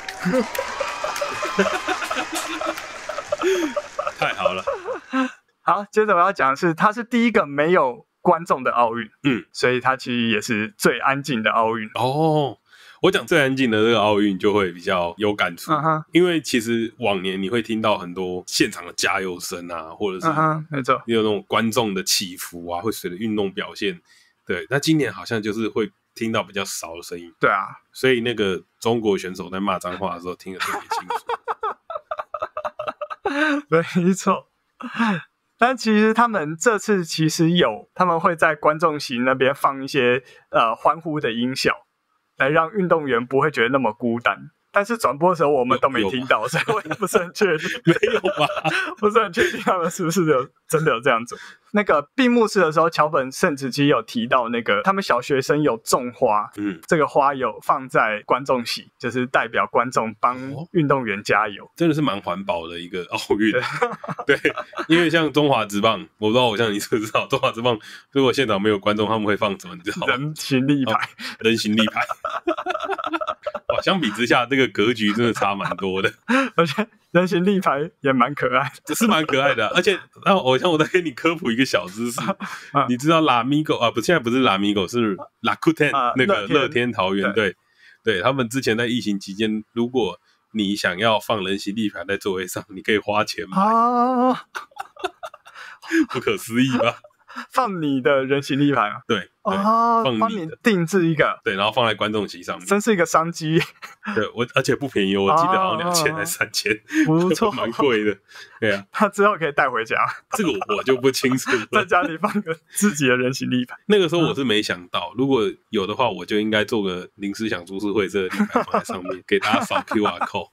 太好了。 好，接着我要讲的是，它是第一个没有观众的奥运。所以它其实也是最安静的奥运。 我讲最安静的这个奥运就会比较有感触，因为其实往年你会听到很多现场的加油声啊，或者是没错， 有那种观众的起伏啊，会随着运动表现。对，那今年好像就是会听到比较少的声音。 对啊， 所以那个中国选手在骂脏话的时候听得特别清楚。 没错。但其实他们这次其实他们会在观众席那边放一些欢呼的音效，来让运动员不会觉得那么孤单。但是转播的时候我们都没听到，所以我也不是很确定。 没有吧？ 不是很确定他们是不是真的有这样做。那个闭幕式的时候，桥本圣子其实有提到那个他们小学生有种花，这个花有放在观众席，就是代表观众帮运动员加油， 真的是蛮环保的一个奥运。对，因为像中华职棒，我不知道我像你知不知道，中华职棒如果现场没有观众，他们会放什么？你知道吗？ 人形立牌。 人形立牌。哇，相比之下，这个格局真的差蛮多的。 而且人形立牌也蛮可爱的， 这是蛮可爱的。而且，我再给你科普一个小知识，你知道拉米狗啊？不，现在不是拉米狗，是 Rakuten 那个乐天桃园。对， 对，他们之前在疫情期间，如果你想要放人形立牌在座位上，你可以花钱买，不可思议吧？ 放你的人形立牌吗？ 对， 帮你定制一个， 对，然后放在观众席上面， 真是一个商机。 对，而且不便宜，我记得好像2000还3000， 不错， 蛮贵的。对啊， 他之后可以带回家。 这个我就不清楚了。 在家里放个自己的人形立牌。 那个时候我是没想到，如果有的话，我就应该做个临时想株式会社的立牌放在上面，给大家扫 QR code。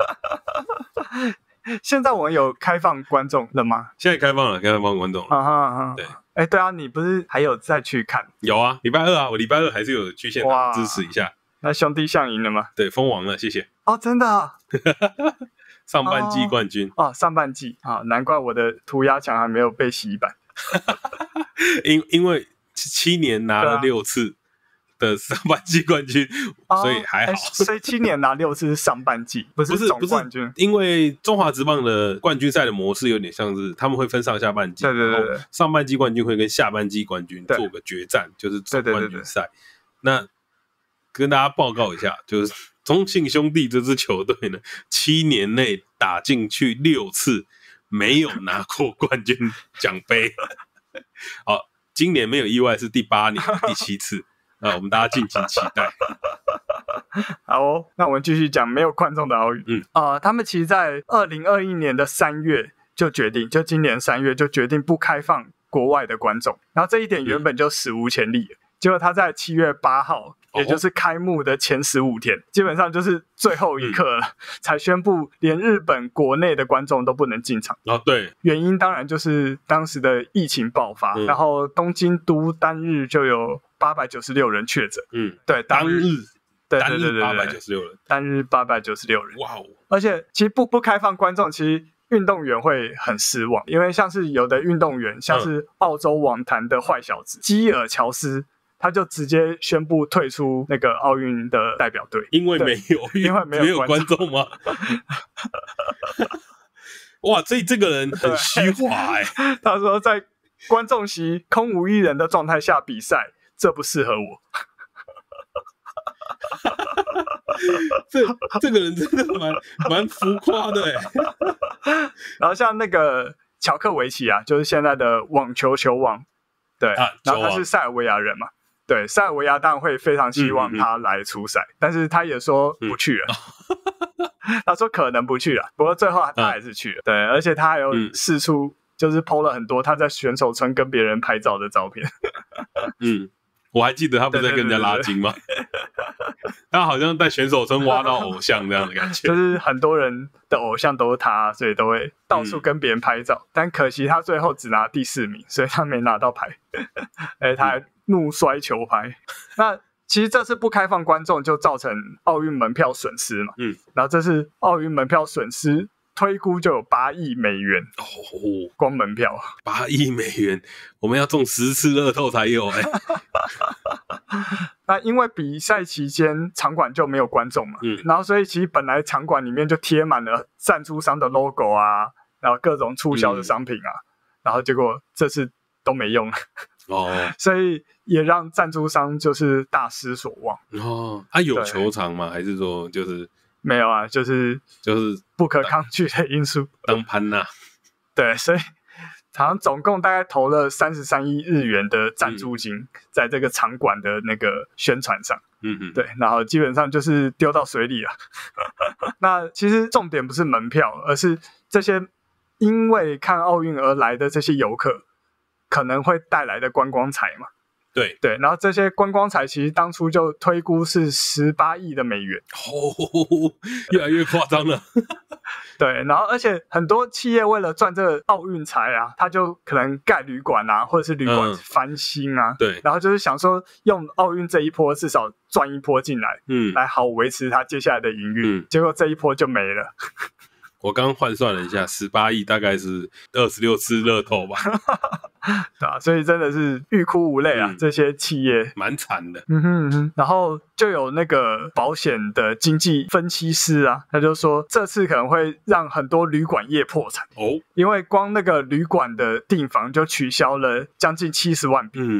现在我们有开放观众了吗？ 现在开放观众了。 对，对啊，你不是还有再去看？ 有啊，礼拜2啊，我礼拜2还是有去现场支持一下。 那兄弟象赢了吗？ 对，封王了，谢谢。 哦，真的啊。 上半季冠军上半季啊，难怪我的涂鸦墙还没有被洗版。 因为7年拿了6次的上半季冠军，所以还好。 所以7年拿6次是上半季，不是总冠军。 因为中华职棒的冠军赛的模式有点像是他们会分上下半季， 对， 上半季冠军会跟下半季冠军做个决战，就是总冠军赛。那跟大家报告一下，就是中信兄弟这支球队呢，7年内打进去6次，没有拿过冠军奖杯。好，今年没有意外是第8年第7次。我们大家敬请期待。 好哦，那我们继续讲没有观众的奥运。他们其实在2021年的3月就决定，就今年3月就决定不开放国外的观众，然后这一点原本就史无前例了。结果他在7月8号，也就是开幕的前15天，基本上就是最后一刻了，才宣布连日本国内的观众都不能进场。 对， 原因当然就是当时的疫情爆发，然后东京都单日就有896人确诊。对，单日 896人， 单日896人。 哇哦！ 而且其实不开放观众，其实运动员会很失望，因为像是有的运动员，像是澳洲网坛的坏小子基尔乔斯，他就直接宣布退出那个奥运的代表队， 因为没有观众吗？哇，这个人很虚华他说在观众席空无一人的状态下比赛，这不适合我。 这个人真的蛮浮夸的然后像那个乔克维奇啊，就是现在的网球球王，对，然后他是塞尔维亚人嘛，对，塞尔维亚当然会非常希望他来出赛，但是他也说不去了。他说可能不去了，不过最后他还是去了。对，而且他还有释出，就是 po 了很多他在选手村跟别人拍照的照片。 我还记得他不是在跟人家拉筋吗？他好像在选手村挖到偶像这样的感觉， 就是很多人的偶像都是他，所以都会到处跟别人拍照。但可惜他最后只拿第4名，所以他没拿到牌。他还怒摔球拍。那其实这次不开放观众，就造成奥运门票损失嘛。然后这次奥运门票损失推估就有8亿美元光门票 8亿美元，我们要中10次乐透才有那因为比赛期间场馆就没有观众嘛，然后所以其实本来场馆里面就贴满了赞助商的 logo 啊，然后各种促销的商品啊，然后结果这次都没用了所以也让赞助商就是大失所望有球场吗？还是说就是没有啊，就是不可抗拒的因素当潘娜。 对，所以好像总共大概投了33亿日元的赞助金在这个场馆的那个宣传上。对，然后基本上就是丢到水里了。那其实重点不是门票，而是这些因为看奥运而来的这些游客可能会带来的观光财嘛。对，然后这些观光财其实当初就推估是18亿的美元。 越来越夸张了。 对，然后而且很多企业为了赚这个奥运财啊，他就可能盖旅馆啊，或者是旅馆翻新啊。 对， 然后就是想说用奥运这一波至少赚一波进来，来好维持他接下来的营运。结果这一波就没了。 我刚换算了一下，18亿大概是26次乐透吧。 对啊，所以真的是欲哭无泪啊，这些企业蛮惨的。 然后就有那个保险的经济分析师啊，他就说这次可能会让很多旅馆业破产因为光那个旅馆的订房就取消了将近70万笔。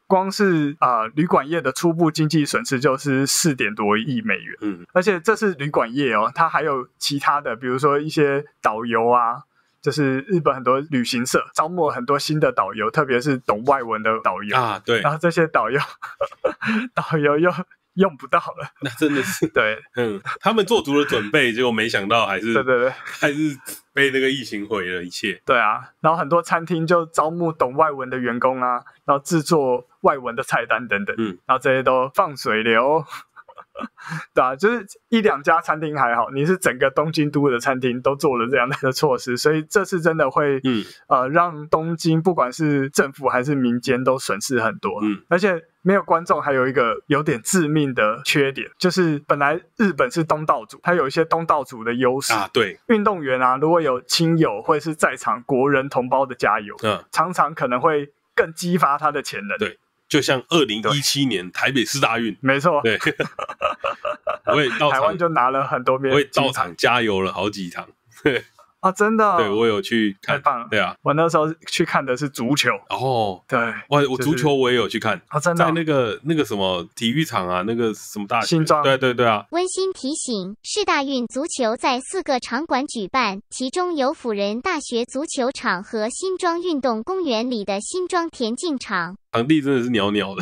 光是旅馆业的初步经济损失就是4点多亿美元。而且这是旅馆业哦，它还有其他的，比如说一些导游啊，就是日本很多旅行社招募了很多新的导游，特别是懂外文的导游啊，对， 然后这些导游又用不到了， 那真的是对， 他们做足了准备，结果没想到还是对， 还是被那个疫情毁了一切。 对啊，然后很多餐厅就招募懂外文的员工啊，然后制作外文的菜单等等，然后这些都放水流。对啊，就是1-2家餐厅还好，你是整个东京都的餐厅都做了这样的措施，所以这次真的会让东京不管是政府还是民间都损失很多。而且没有观众还有一个有点致命的缺点，就是本来日本是东道主，它有一些东道主的优势啊，对， 运动员啊，如果有亲友或是在场国人同胞的加油，常常可能会更激发他的潜能。 对，就像2017年台北市大运， 没错， 对，我也到场， 台湾就拿了很多面， 我也到场加油了好几场。 啊，真的， 对，我有去看， 太棒了。 对啊， 我那时候去看的是足球。 哦， 对， 我足球我也有去看啊，真的， 在那个什么体育场啊，那个什么大新庄， 对啊。 温馨提醒：世大运足球在4个场馆举办，其中有辅仁大学足球场和新庄运动公园里的新庄田径场。 场地真的是袅袅的，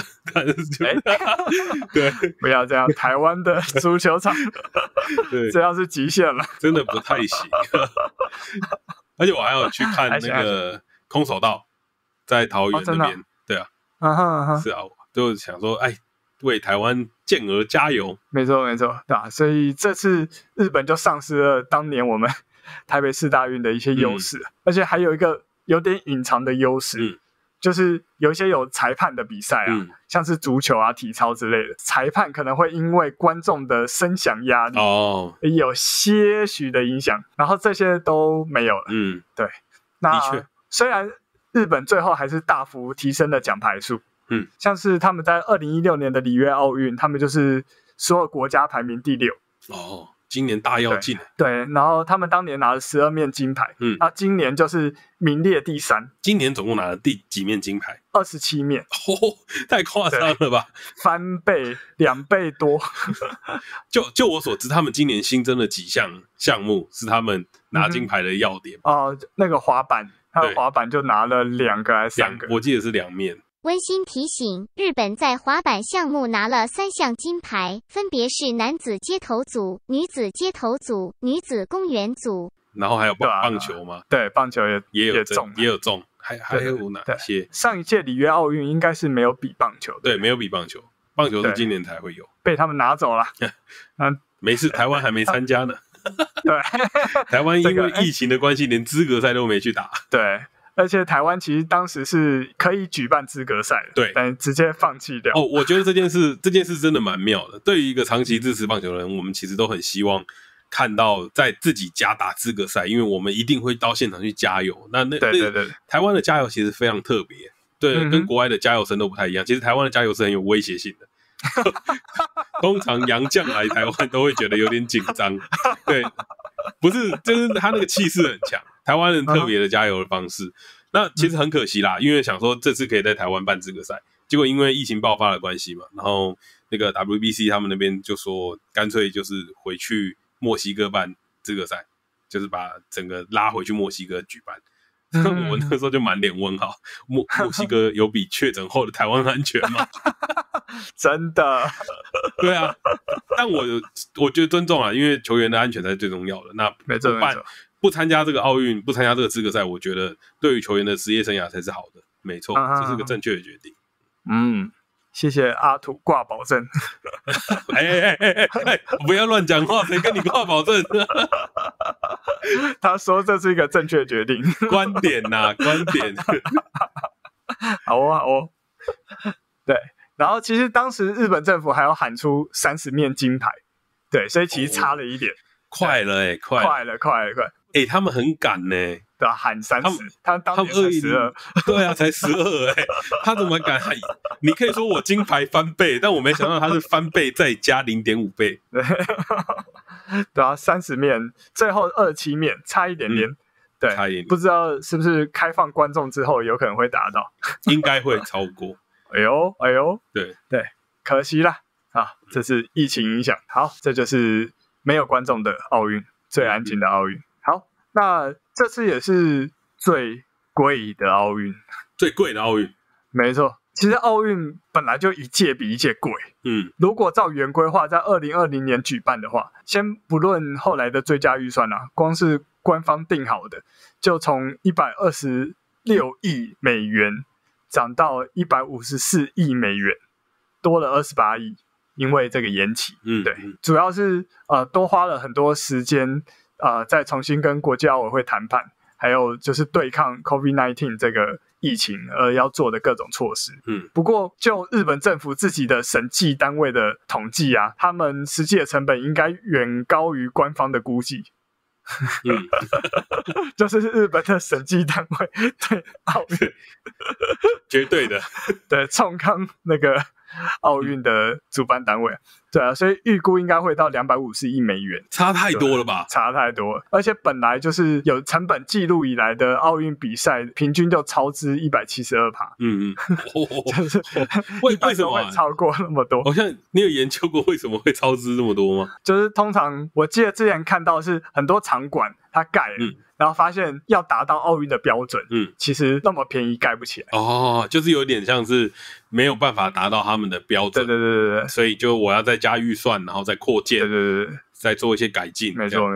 对， 不要这样，台湾的足球场， 对， 这样是极限了， 真的不太行。而且我还有去看那个空手道，在桃园那边，对啊，是啊，就想说，哎，为台湾健儿加油。 没错，对啊，所以这次日本就丧失了当年我们台北市大运的一些优势，而且还有一个有点隐藏的优势。就是有一些有裁判的比赛啊，像是足球啊、体操之类的，裁判可能会因为观众的声响压力有些许的影响，然后这些都没有了。对，那的确，虽然日本最后还是大幅提升了奖牌数，像是他们在2016年的里约奥运，他们就是所有国家排名第6。 今年大跃进， 对，然后他们当年拿了12面金牌，那今年就是名列第3。 今年总共拿了第几面金牌 ？27面， 太夸张了吧？ 翻倍2倍多。 就我所知，他们今年新增了几项目是他们拿金牌的要点。 那个滑板，他的滑板就拿了2个还是3个？ 我记得是2面。 温馨提醒：日本在滑板项目拿了3项金牌，分别是男子街头组、女子街头组、女子公园组。 然后还有棒球嘛？ 对，棒球也有中，还有哪些？ 上一届里约奥运应该是没有比棒球， 对，没有比棒球，棒球是今年才会有， 被他们拿走了。 没事，台湾还没参加呢。 对， 台湾因为疫情的关系，连资格赛都没去打。 对。而且台湾其实当时是可以举办资格赛的， 对， 但直接放弃掉。 我觉得这件事真的蛮妙的。对于一个长期支持棒球的人，我们其实都很希望看到在自己家打资格赛，因为我们一定会到现场去加油。对，台湾的加油其实非常特别，对，跟国外的加油声都不太一样。其实台湾的加油是很有威胁性的。通常洋将来台湾都会觉得有点紧张，对，不是，就是他那个气势很强。台湾人特别的加油的方式，那其实很可惜啦，因为想说这次可以在台湾办资格赛，结果因为疫情爆发的关系嘛，然后那个 WBC 他们那边就说干脆就是回去墨西哥办资格赛，就是把整个拉回去墨西哥举办。我那个时候就满脸问号，墨西哥有比确诊后的台湾安全吗？ 真的， 对啊，但我觉得尊重啊，因为球员的安全才是最重要的。那没错， 不参加这个奥运，不参加这个资格赛，我觉得对于球员的职业生涯才是好的。没错，这是个正确的决定。 谢谢阿土挂保证。 不要乱讲话，谁跟你挂保证？ 他说这是一个正确决定。 观点呐，观点。 好哦。对，然后其实当时日本政府还要喊出30面金牌，对，所以其实差了一点。 快了。他们很赶呢， 对啊，喊30，他当年才12， 对啊，才12他怎么敢喊？你可以说我金牌翻倍，但我没想到他是翻倍再加0.5倍。 对啊，30面，最后27面，差一点点。对，不知道是不是开放观众之后有可能会达到， 应该会超过。 哎呦哎呦， 对， 可惜啦啊，这是疫情影响。好，这就是没有观众的奥运，最安静的奥运。好，那这次也是最贵的奥运， 最贵的奥运， 没错。其实奥运本来就一届比一届贵，如果照原规划在2020年举办的话，先不论后来的追加预算啊，光是官方定好的，就从126亿美元涨到154亿美元，多了28亿，因为这个延期。对，主要是多花了很多时间再重新跟国际奥委会谈判，还有就是对抗 COVID-19 这个疫情要做的各种措施。不过就日本政府自己的审计单位的统计啊，他们实际的成本应该远高于官方的估计。就是日本的审计单位对奥运绝对的对冲康那个奥运的主办单位。对啊，所以预估应该会到250亿美元， 差太多了吧？ 差太多了，而且本来就是有成本记录以来的奥运比赛，平均就超支172%。就是为什么会超过那么多？ 好像你有研究过为什么会超支那么多吗？ 就是通常我记得之前看到是很多场馆它盖了，然后发现要达到奥运的标准，其实那么便宜盖不起来。 就是有点像是没有办法达到他们的标准。 对， 所以就我要再加预算，然后再扩建，对，再做一些改进。 没错。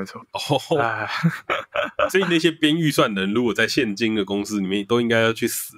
所以那些编预算的人，如果在现今的公司里面，都应该要去死。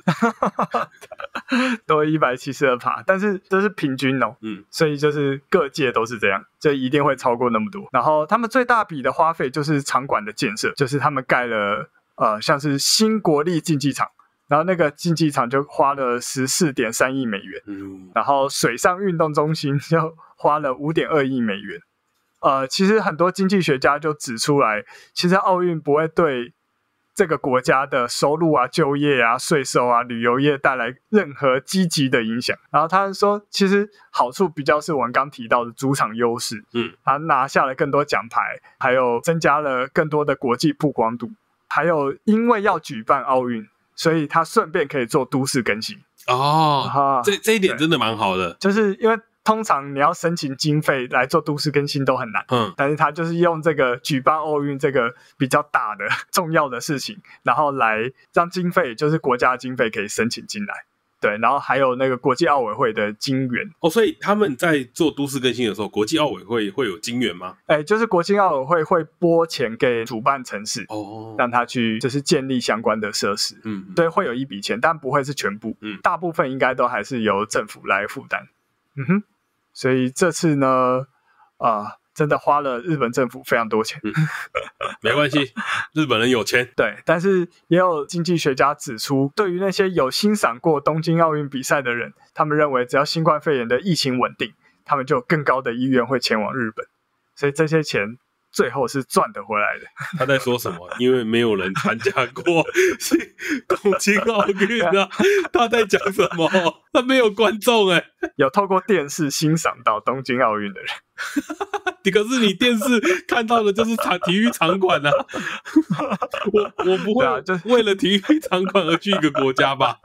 都172%，但是这是平均哦。所以就是各界都是这样，就一定会超过那么多。然后他们最大笔的花费就是场馆的建设，就是他们盖了像是新国立竞技场，然后那个竞技场就花了14.3亿美元，然后水上运动中心就花了5.2亿美元。其实很多经济学家就指出来，其实奥运不会对这个国家的收入啊、就业啊、税收啊、旅游业带来任何积极的影响。然后他说，其实好处比较是我们刚提到的主场优势，他拿下了更多奖牌，还有增加了更多的国际曝光度，还有因为要举办奥运，所以他顺便可以做都市更新。 这一点真的蛮好的， 就是因为通常你要申请经费来做都市更新都很难，但是他就是用这个举办奥运这个比较大的重要的事情，然后来让经费，就是国家的经费可以申请进来。对，然后还有那个国际奥委会的金援。 所以他们在做都市更新的时候，国际奥委会会有金援吗？ 就是国际奥委会会拨钱给主办城市，让他去就是建立相关的设施。对，会有一笔钱，但不会是全部，大部分应该都还是由政府来负担。所以这次呢，真的花了日本政府非常多钱。 没关系，日本人有钱。 对，但是也有经济学家指出，对于那些有欣赏过东京奥运比赛的人，他们认为只要新冠肺炎的疫情稳定，他们就有更高的意愿会前往日本。所以这些钱最后是赚得回来的。 他在说什么？因为没有人参加过东京奥运啊！他在讲什么？他没有观众有透过电视欣赏到东京奥运的人。 可是你电视看到的就是体育场馆啊！我不会为了体育场馆而去一个国家吧？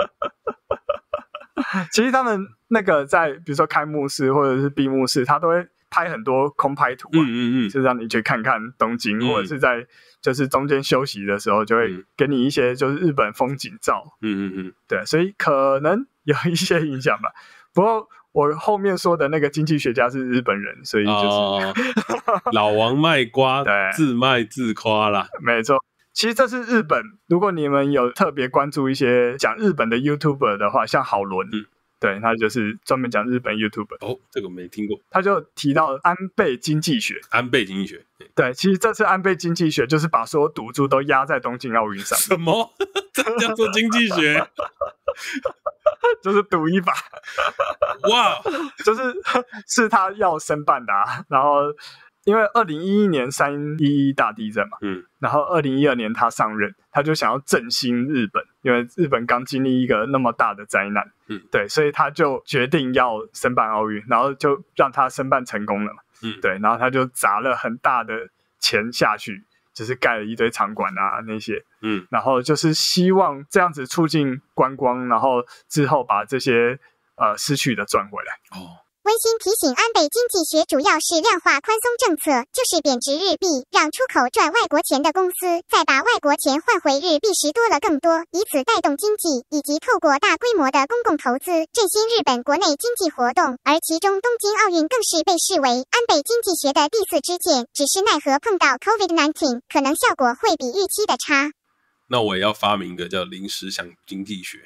其实他们那个在比如说开幕式或者是闭幕式，他都会拍很多空拍图，就让你去看看东京，或者是在就是中间休息的时候，就会给你一些就是日本风景照。对，所以可能有一些影响吧。不过我后面说的那个经济学家是日本人，所以就是老王卖瓜，自卖自夸啦。 没错。其实这是日本，如果你们有特别关注一些讲日本的 YouTuber 的话，像好伦，对，他就是专门讲日本 YouTuber。 这个没听过。 他就提到安倍经济学。对，其实这次安倍经济学就是把所有赌注都压在东京奥运上。 什么？这叫做经济学？ 就是赌一把。 哇， 是他要申办的然后因为2011年311大地震嘛，然后2012年他上任，他就想要振兴日本，因为日本刚经历一个那么大的灾难，对，所以他就决定要申办奥运，然后就让他申办成功了嘛，对，然后他就砸了很大的钱下去，就是盖了一堆场馆啊那些，然后就是希望这样子促进观光，然后之后把这些失去的赚回来。 温馨提醒，安倍经济学主要是量化宽松政策，就是贬值日币，让出口赚外国钱的公司再把外国钱换回日币时多了更多，以此带动经济，以及透过大规模的公共投资振兴日本国内经济活动。而其中东京奥运更是被视为安倍经济学的第四支箭，只是奈何碰到 COVID-19， 可能效果会比预期的差。 那我也要发明一个叫临时想经济学，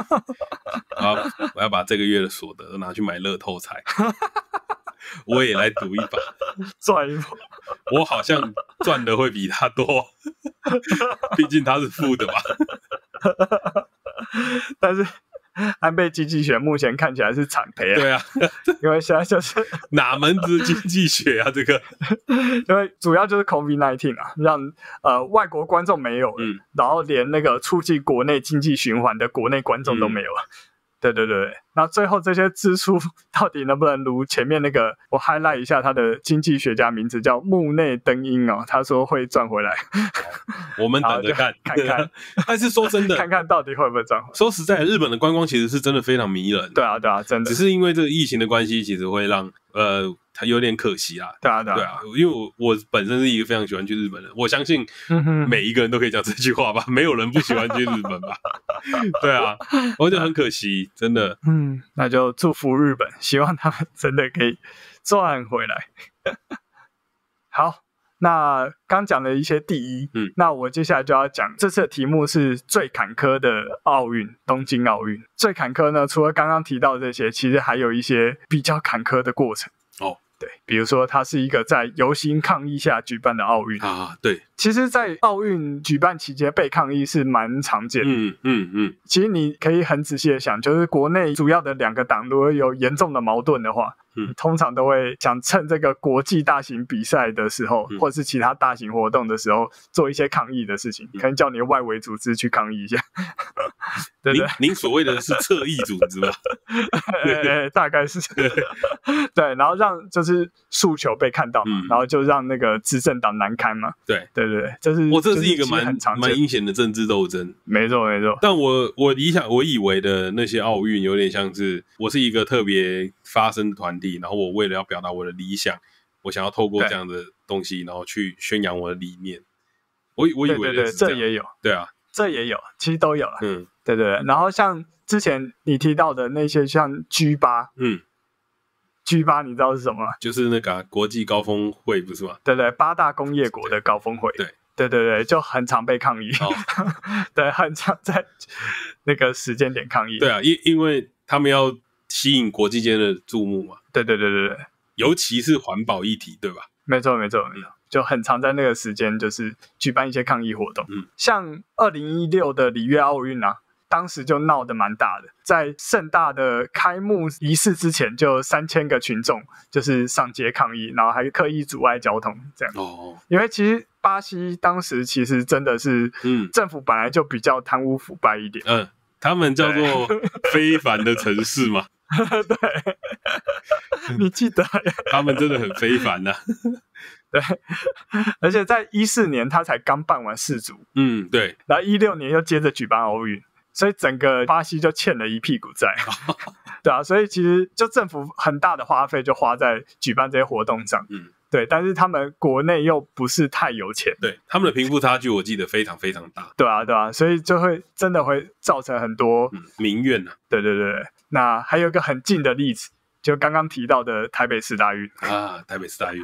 我要把这个月的所得拿去买乐透彩，我也来赌一把， 赚一把。 我好像赚的会比他多，毕竟他是负的嘛。 但是安倍经济学目前看起来是惨赔啊。 对啊， 因为现在就是哪门子经济学啊？这个， 因为主要就是 COVID-19 啊，让外国观众没有了，然后连那个促进国内经济循环的国内观众都没有了。对对对，那最后这些支出到底能不能如前面那个，我 highlight 一下他的经济学家名字叫木内登英哦，他说会赚回来， 我们等着看看。 但是说真的， 看看到底会不会赚回来。 说实在，日本的观光其实是真的非常迷人。 对啊，真的。 只是因为这个疫情的关系，其实会让它有点可惜啦。对啊，因为我本身是一个非常喜欢去日本的人，我相信每一个人都可以讲这句话吧，没有人不喜欢去日本吧？对啊，我觉得很可惜，真的。 那就祝福日本，希望他们真的可以赚回来。好，那刚讲了一些第一，那我接下来就要讲这次的题目是最坎坷的奥运，东京奥运。最坎坷呢，除了刚刚提到这些，其实还有一些比较坎坷的过程。对，比如说它是一个在游行抗议下举办的奥运啊，对， 其实在奥运举办期间被抗议是蛮常见的。其实你可以很仔细的想，就是国内主要的两个党如果有严重的矛盾的话，通常都会想趁这个国际大型比赛的时候，或者是其他大型活动的时候，做一些抗议的事情，可能叫你的外围组织去抗议一下。对不对？ 您所谓的是侧翼组织吧？ 大概是。对，然后让就是诉求被看到嘛，然后就让那个执政党难堪嘛。对，这是这是一个蛮阴险的政治斗争。 没错。 但我以为的那些奥运有点像是我是一个特别发声的团体，然后我为了要表达我的理想，我想要透过这样的东西，然后去宣扬我的理念。我以为的是这也有。对啊，这也有，其实都有了。对。然后像之前你提到的那些像 G8，G8 你知道是什么吗？ 就是那个国际高峰会不是吗？ 对，8大工业国的高峰会。对，就很常被抗议。对，很常在那个时间点抗议。 对啊，因为他们要吸引国际间的注目嘛。对，尤其是环保议题，对吧？ 没错，就很常在那个时间就是举办一些抗议活动。像2016的里约奥运啊，当时就闹得蛮大的，在盛大的开幕仪式之前，就有3000个群众就是上街抗议，然后还刻意阻碍交通这样。因为其实巴西当时其实真的是，政府本来就比较贪污腐败一点。 他们叫做非凡的城市嘛。 对，你记得？ 他们真的很非凡啊。 对，而且在14年他才刚办完世足。 对。 然后16年又接着举办奥运，所以整个巴西就欠了一屁股债。对啊，所以其实就政府很大的花费就花在举办这些活动上。对，但是他们国内又不是太有钱。 对，他们的贫富差距我记得非常非常大。 对啊，所以就会真的会造成很多民怨啊。 对，那还有一个很近的例子，就刚刚提到的台北市大运啊，台北市大运。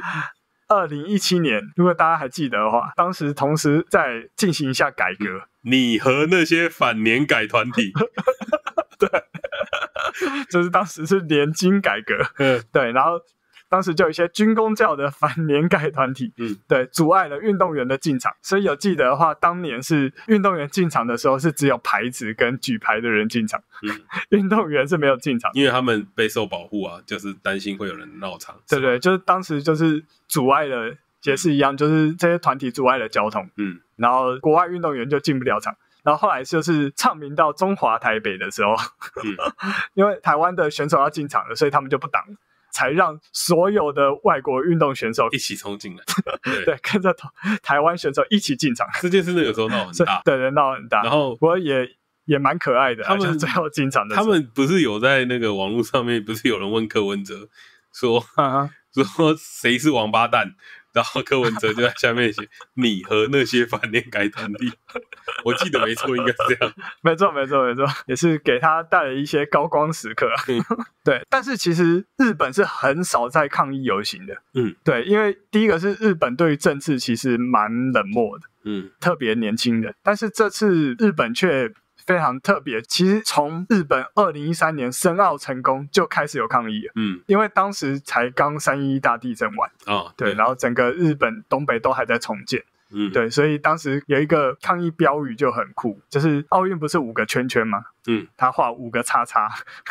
2017年，如果大家还记得的话，当时同时在进行一下改革。 你和那些反年改团体。 对，就是当时是联军改革。对，然后当时就有一些军公教的反年改团体，对，阻碍了运动员的进场。所以有记得的话，当年是运动员进场的时候是只有牌子跟举牌的人进场，运动员是没有进场， 因为他们备受保护啊，就是担心会有人闹场。 对，就是当时就是阻碍了，也是一样，就是这些团体阻碍了交通，然后国外运动员就进不了场。然后后来就是唱名到中华台北的时候，因为台湾的选手要进场了，所以他们就不挡，才让所有的外国运动选手一起冲进来。 对，跟着台湾选手一起进场。 这件事那个时候闹很大。 对，闹很大。 然后我也也蛮可爱的、啊， 他们就是最后进场的时候， 他们不是有在那个网络上面，不是有人问柯文哲说说谁是王八蛋？然后柯文哲就在下面写你和那些反恋改团体，我记得没错，应该是这样。 没错，也是给他带来一些高光时刻、啊。对，但是其实日本是很少在抗议游行的。对，因为第一个是日本对于政治其实蛮冷漠的，特别年轻人，但是这次日本却非常特别，其实从日本2013年申奥成功就开始有抗议了，因为当时才刚3·11大地震完，对，然后整个日本东北都还在重建，对，所以当时有一个抗议标语就很酷，就是奥运不是5个圈圈吗？他画5个叉叉，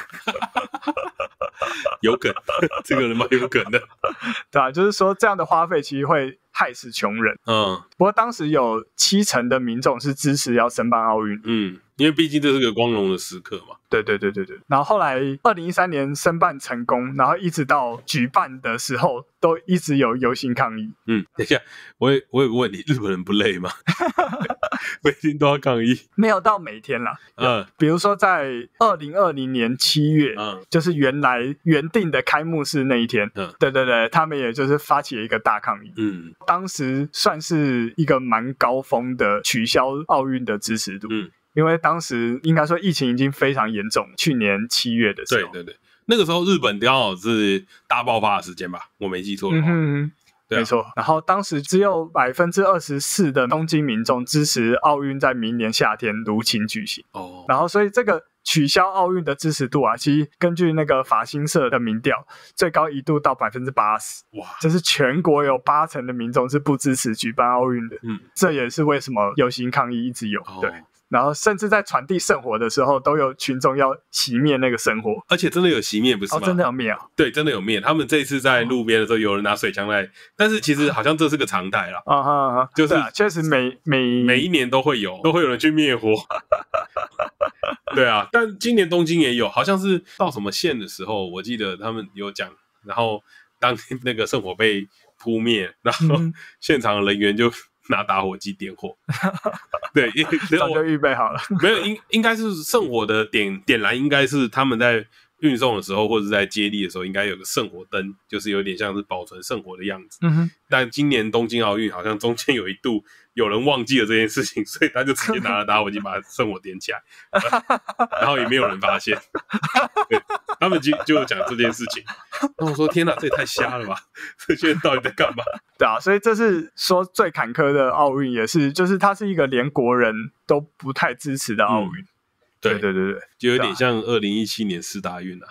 有梗，这个人蛮有梗的， 对啊，就是说这样的花费其实会害死穷人，不过当时有70%的民众是支持要申办奥运， 因为毕竟这是个光荣的时刻嘛。 对。然后后来2013年申办成功，然后一直到举办的时候，都一直有游行抗议。 等一下，我有个问题，日本人不累吗？每天都要抗议？ 没有到每天啦。比如说在2020年7月，就是原来原定的开幕式那一天，对，他们也就是发起了一个大抗议。当时算是一个蛮高峰的取消奥运的支持度。因为当时应该说疫情已经非常严重，去年7月的时候， 对，那个时候日本刚好是大爆发的时间吧，我没记错的话， 没错。然后当时只有24%的东京民众支持奥运在明年夏天如期举行。然后所以这个取消奥运的支持度啊，其实根据那个法新社的民调，最高一度到80%，哇！这是全国有80%的民众是不支持举办奥运的。这也是为什么游行抗议一直有。对。然后甚至在传递圣火的时候，都有群众要熄灭那个圣火， 而且真的有熄灭，不是吗？ 真的有灭啊！ 对，真的有灭。他们这一次在路边的时候，有人拿水枪来，但是其实好像这是个常态啦。就是确实每一年都会有人去灭火。对啊，但今年东京也有，好像是到什么县的时候，我记得他们有讲，然后当那个圣火被扑灭，然后现场的人员就拿打火机点火。对， 早就预备好了。 没有，应该是圣火的点燃，应该是他们在运送的时候或者在接力的时候，应该有个圣火灯，就是有点像是保存圣火的样子。但今年东京奥运好像中间有一度有人忘记了这件事情，所以他就直接拿了打火机把圣火点起来，然后也没有人发现。对，他们就讲这件事情。那我说天哪，这也太瞎了吧！这些人到底在干嘛？ 对啊，所以这是说最坎坷的奥运，也是就是它是一个连国人都不太支持的奥运。对， 就有点像2017年世大运啊。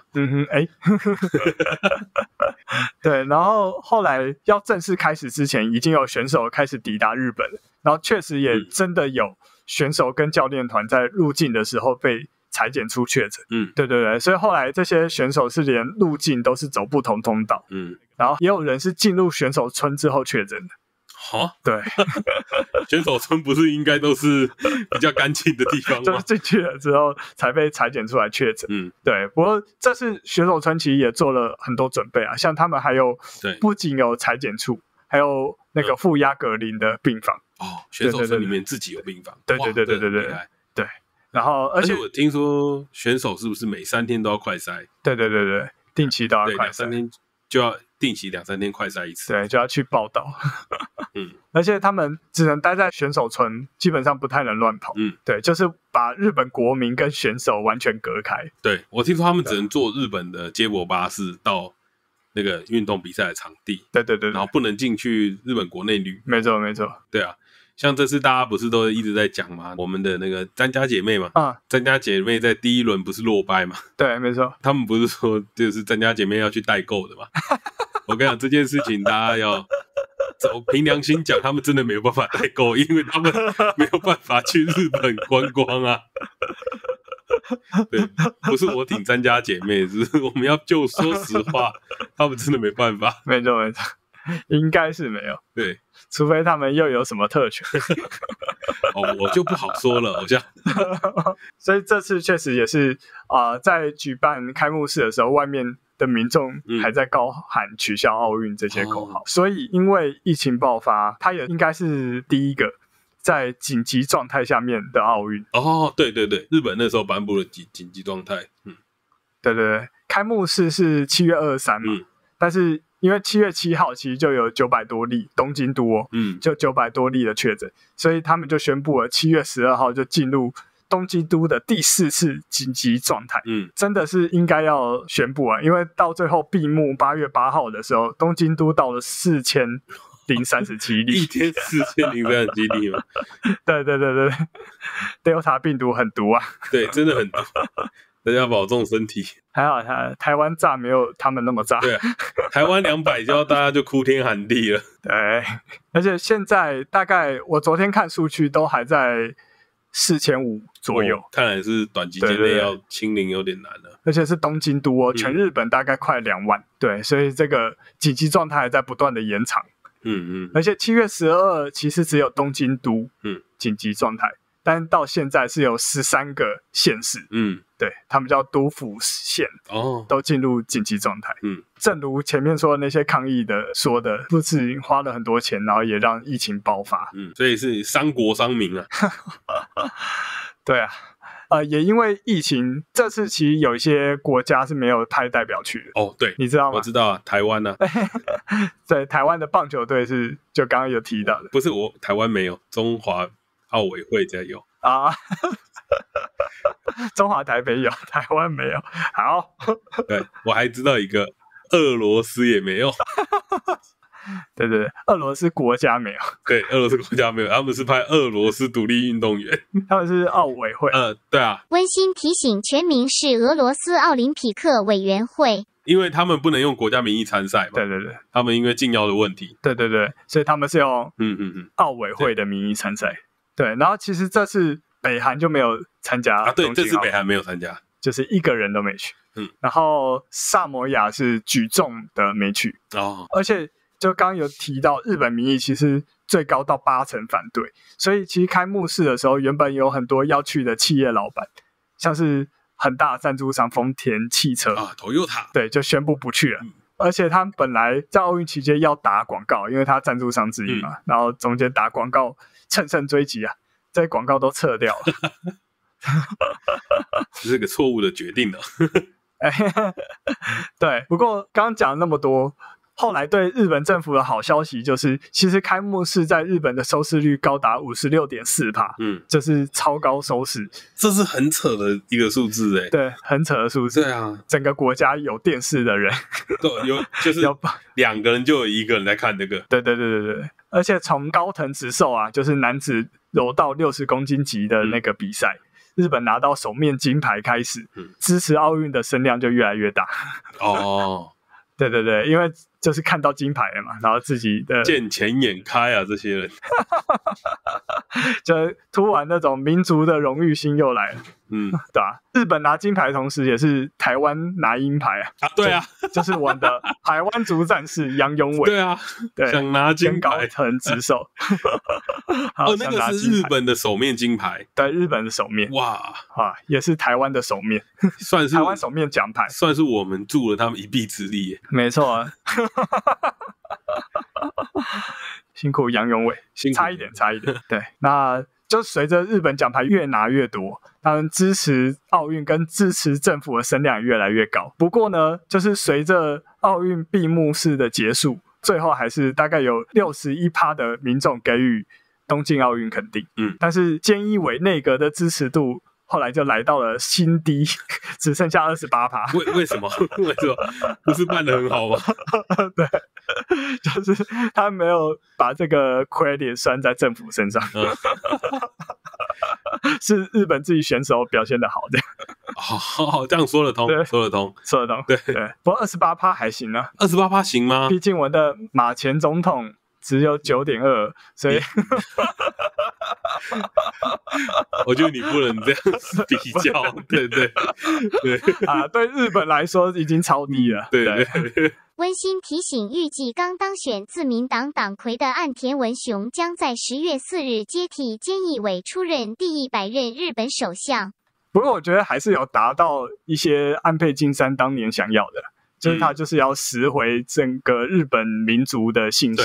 对，然后后来要正式开始之前，已经有选手开始抵达日本了，然后确实也真的有选手跟教练团在入境的时候被采检出确诊。对，所以后来这些选手是连入境都是走不同通道。然后也有人是进入选手村之后确诊的。对， 选手村不是应该都是比较干净的地方吗？ 就是进去了之后才被采检出来确诊。对。不过这次选手村其实也做了很多准备啊，像他们还有不仅有采检处，还有那个负压隔离的病房。 选手村里面自己有病房。 对。然后而且我听说选手是不是每3天都要快筛？ 对，定期都要快筛，2-3 天就要定期2-3天快筛一次。 对，就要去报道。而且他们只能待在选手村，基本上不太能乱跑。对，就是把日本国民跟选手完全隔开。 对，我听说他们只能坐日本的接驳巴士到那个运动比赛的场地。 对， 然后不能进去日本国内旅。 没错。 对啊，像这次大家不是都一直在讲嘛，我们的那个詹家姐妹嘛，詹家姐妹在第一轮不是落败嘛？对， 没错。 他们不是说就是詹家姐妹要去代购的嘛？我跟你讲这件事情，大家要凭良心讲，他们真的没有办法代购，因为他们没有办法去日本观光啊。对，不是我挺詹家姐妹，只是我们要就说实话，他们真的没办法。 没错，应该是没有。 对， 除非他们又有什么特权。 我就不好说了，好像。 所以这次确实也是在举办开幕式的时候，外面的民众还在高喊取消奥运这些口号。所以因为疫情爆发，他也应该是第一个在紧急状态下面的奥运。 哦，对对对，日本那时候颁布了紧急状态。 对对对，开幕式是7月23嘛，但是因为7月7号其实就有900多例东京都就900多例的确诊，所以他们就宣布了7月12号就进入东京都的第4次紧急状态。真的是应该要宣布啊，因为到最后闭幕8月8号的时候，东京都到了4037例， 一天4037例嘛。 对对对对 ，Delta 病毒很毒啊。 对，真的很毒。大家保重身体。 还好台湾炸没有他们那么炸。 对啊，台湾200就大家就哭天喊地了。 对，而且现在大概我昨天看数据都还在4500左右。 看来是短期间内要清零有点难了。 而且是东京都全日本大概快2万。对，所以这个紧急状态还在不断的延长。而且7月12其实只有东京都紧急状态，但到现在是有13个县市，对，他们叫都府县，都进入紧急状态。正如前面说的那些抗议的说的，不止花了很多钱，然后也让疫情爆发。 所以是伤国伤民啊。 对啊。也因为疫情，这次其实有一些国家是没有派代表去的。哦， 对， 你知道吗？ 我知道啊，台湾啊。 对，台湾的棒球队是就刚刚有提到的。 不是台湾没有，中华奥委会才有啊。中华台北有，台湾没有。好。 对，我还知道一个，俄罗斯也没有。 对对对，俄罗斯国家没有。 对，俄罗斯国家没有，他们是派俄罗斯独立运动员。 他们是奥委会。 对啊。 温馨提醒，全名是俄罗斯奥林匹克委员会。 因为他们不能用国家名义参赛嘛。对对对。他们因为禁药的问题。 对对对，所以他们是用奥委会的名义参赛。对，然后其实这次北韩就没有参加。 对，这次北韩没有参加， 就是一个人都没去。然后萨摩亚是举重的没去。而且就刚刚有提到，日本民意其实最高到80%反对，所以其实开幕式的时候，原本有很多要去的企业老板，像是很大的赞助商丰田汽车 Toyota， 对，就宣布不去了。而且他们本来在奥运期间要打广告，因为他赞助商之一嘛，然后中间打广告乘胜追击啊，这些广告都撤掉了。 这是个错误的决定了。 对，不过刚刚讲了那么多，后来对日本政府的好消息就是，其实开幕式在日本的收视率高达 56.4%，就是超高收视。 这是很扯的一个数字欸。 对，很扯的数字。 对啊， 整个国家有电视的人就是2个人就有1个人在看这个。 对对对对对，而且从高藤直寿啊，就是男子柔道60公斤级的那个比赛，日本拿到首面金牌开始，支持奥运的声量就越来越大。对对对，因为就是看到金牌了嘛，然后自己的见钱眼开啊，这些人就突然那种民族的荣誉心又来了。对啊，日本拿金牌的同时也是台湾拿银牌啊。对啊，就是我们的台湾族战士杨永伟。 对啊，对，想拿金牌， 高藤直寿。 那个是日本的首面金牌。 对，日本的首面。哇，也是台湾的首面， 算是台湾首面奖牌， 算是我们助了他们一臂之力耶。 没错啊。辛苦杨永伟，差一点。对，那就随着日本奖牌越拿越多，他们支持奥运跟支持政府的声量也越来越高。不过呢，就是随着奥运闭幕式的结束，最后还是大概有 61% 的民众给予东京奥运肯定。但是菅义伟内阁的支持度后来就来到了新低，只剩下 28%。 为什么？为什么？不是办得很好吗？ 对，就是他没有把这个 credit 算在政府身上。是日本自己选手表现的好的。 好，这样说得通，说得通。对。 不过 28% 还行啊。 28% 行吗？ 毕竟我的马前总统只有 9.2%， 所以我觉得你不能这样比较。对对日本来说已经超低了。对。 温馨提醒，预计刚当选自民党党魁的岸田文雄将在10月4日接替菅义伟出任第100任日本首相。 不过我觉得还是有达到一些安倍晋三当年想要的，就是他就是要拾回整个日本民族的信心。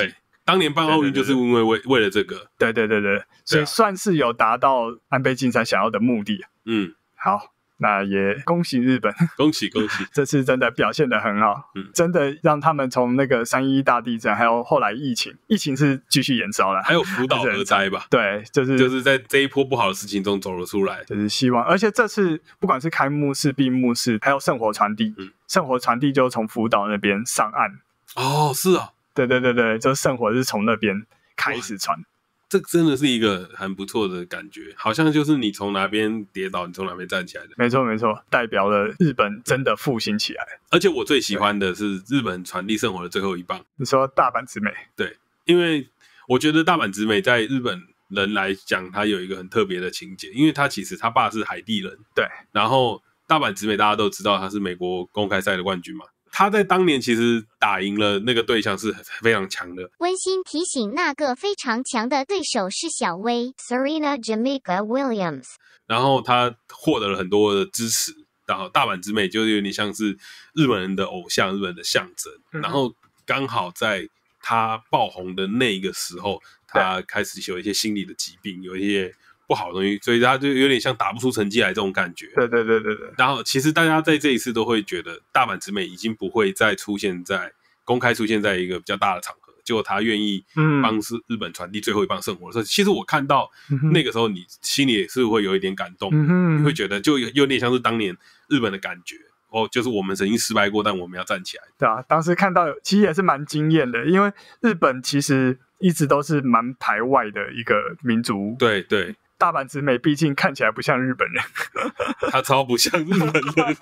当年办奥运就是因为了这个。 对，所以算是有达到安倍晋三想要的目的。好。那也恭喜日本， 恭喜！ 这次真的表现得很好，真的让他们从那个311大地震，还有后来疫情是继续延烧了， 还有福岛核灾吧？ 对，就是在这一波不好的事情中走了出来， 就是希望。而且这次不管是开幕式、闭幕式，还有圣火传递，圣火传递就从福岛那边上岸。 哦，是啊， 对，就是圣火是从那边开始传。 这真的是一个很不错的感觉，好像就是你从哪边跌倒，你从哪边站起来的。 没错，代表了日本真的复兴起来。 而且我最喜欢的是日本传递圣火的最后一棒。 你说大阪直美？对， 因为我觉得大阪直美在日本人来讲，他有一个很特别的情节，因为他其实他爸是海地人， 对， 然后大阪直美大家都知道他是美国公开赛的冠军嘛。他在当年其实打赢了那个对象是非常强的。 温馨提醒，那个非常强的对手是小威 Serena Jamaica Williams。 然后他获得了很多的支持，然后大阪直美就有点像是日本人的偶像，日本人的象征。然后刚好在他爆红的那个时候，他开始有一些心理的疾病，有一些不好的东西，所以他就有点像打不出成绩来这种感觉。 对。 然后其实大家在这一次都会觉得大阪直美已经不会再公开出现在一个比较大的场合，结果他愿意帮日本传递最后一棒圣火的时候，其实我看到那个时候你心里也是会有一点感动，你会觉得就有点像是当年日本的感觉。就是我们曾经失败过，但我们要站起来。 对啊，当时看到其实也是蛮惊艳的，因为日本其实一直都是蛮排外的一个民族。 对， 大阪直美毕竟看起来不像日本人， 他超不像日本人。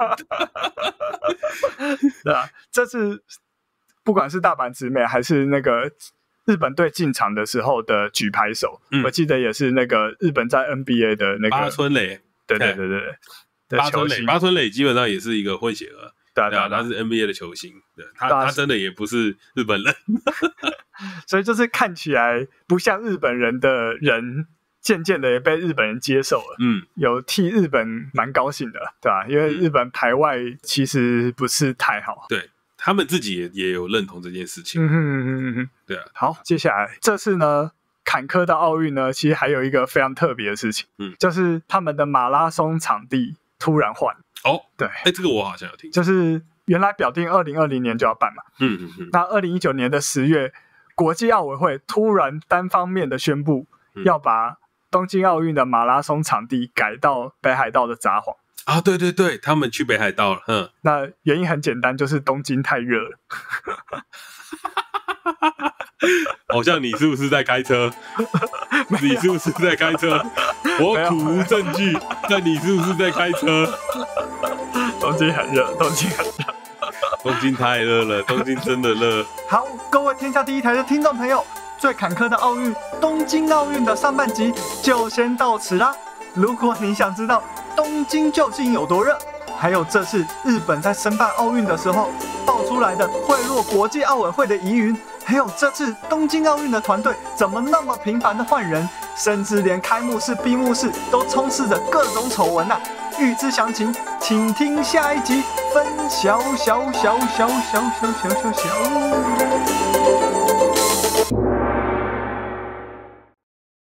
对啊，这次不管是大阪直美还是那个日本队进场的时候的举牌手，我记得也是那个日本在 NBA 的那个八村垒。对。八村垒基本上也是一个混血儿。对啊，他是 NBA 的球星。对，他真的也不是日本人。 所以就是看起来不像日本人的人，渐渐的也被日本人接受了。有替日本蛮高兴的，对吧？因为日本排外其实不是太好。 对，他们自己也有认同这件事情。对啊。 好，接下来这次呢，坎坷的奥运呢，其实还有一个非常特别的事情，就是他们的马拉松场地突然换。对， 这个我好像有听， 就是原来表定2020年就要办嘛，那2019年的10月，国际奥委会突然单方面的宣布，要把东京奥运的马拉松场地改到北海道的札幌。 啊，对，他们去北海道了。 那原因很简单，就是东京太热了。 好像你是不是在开车？你是不是在开车？我苦无证据，但你是不是在开车？ 东京很热，东京太热了，东京真的热。 好，各位天下第一台的听众朋友，最坎坷的奥运东京奥运的上半集就先到此啦。如果你想知道东京究竟有多热，还有这次日本在申办奥运的时候爆出来的贿赂国际奥委会的疑云，还有这次东京奥运的团队怎么那么频繁的换人，甚至连开幕式、闭幕式都充斥着各种丑闻啊！欲知详情，请听下一集分晓。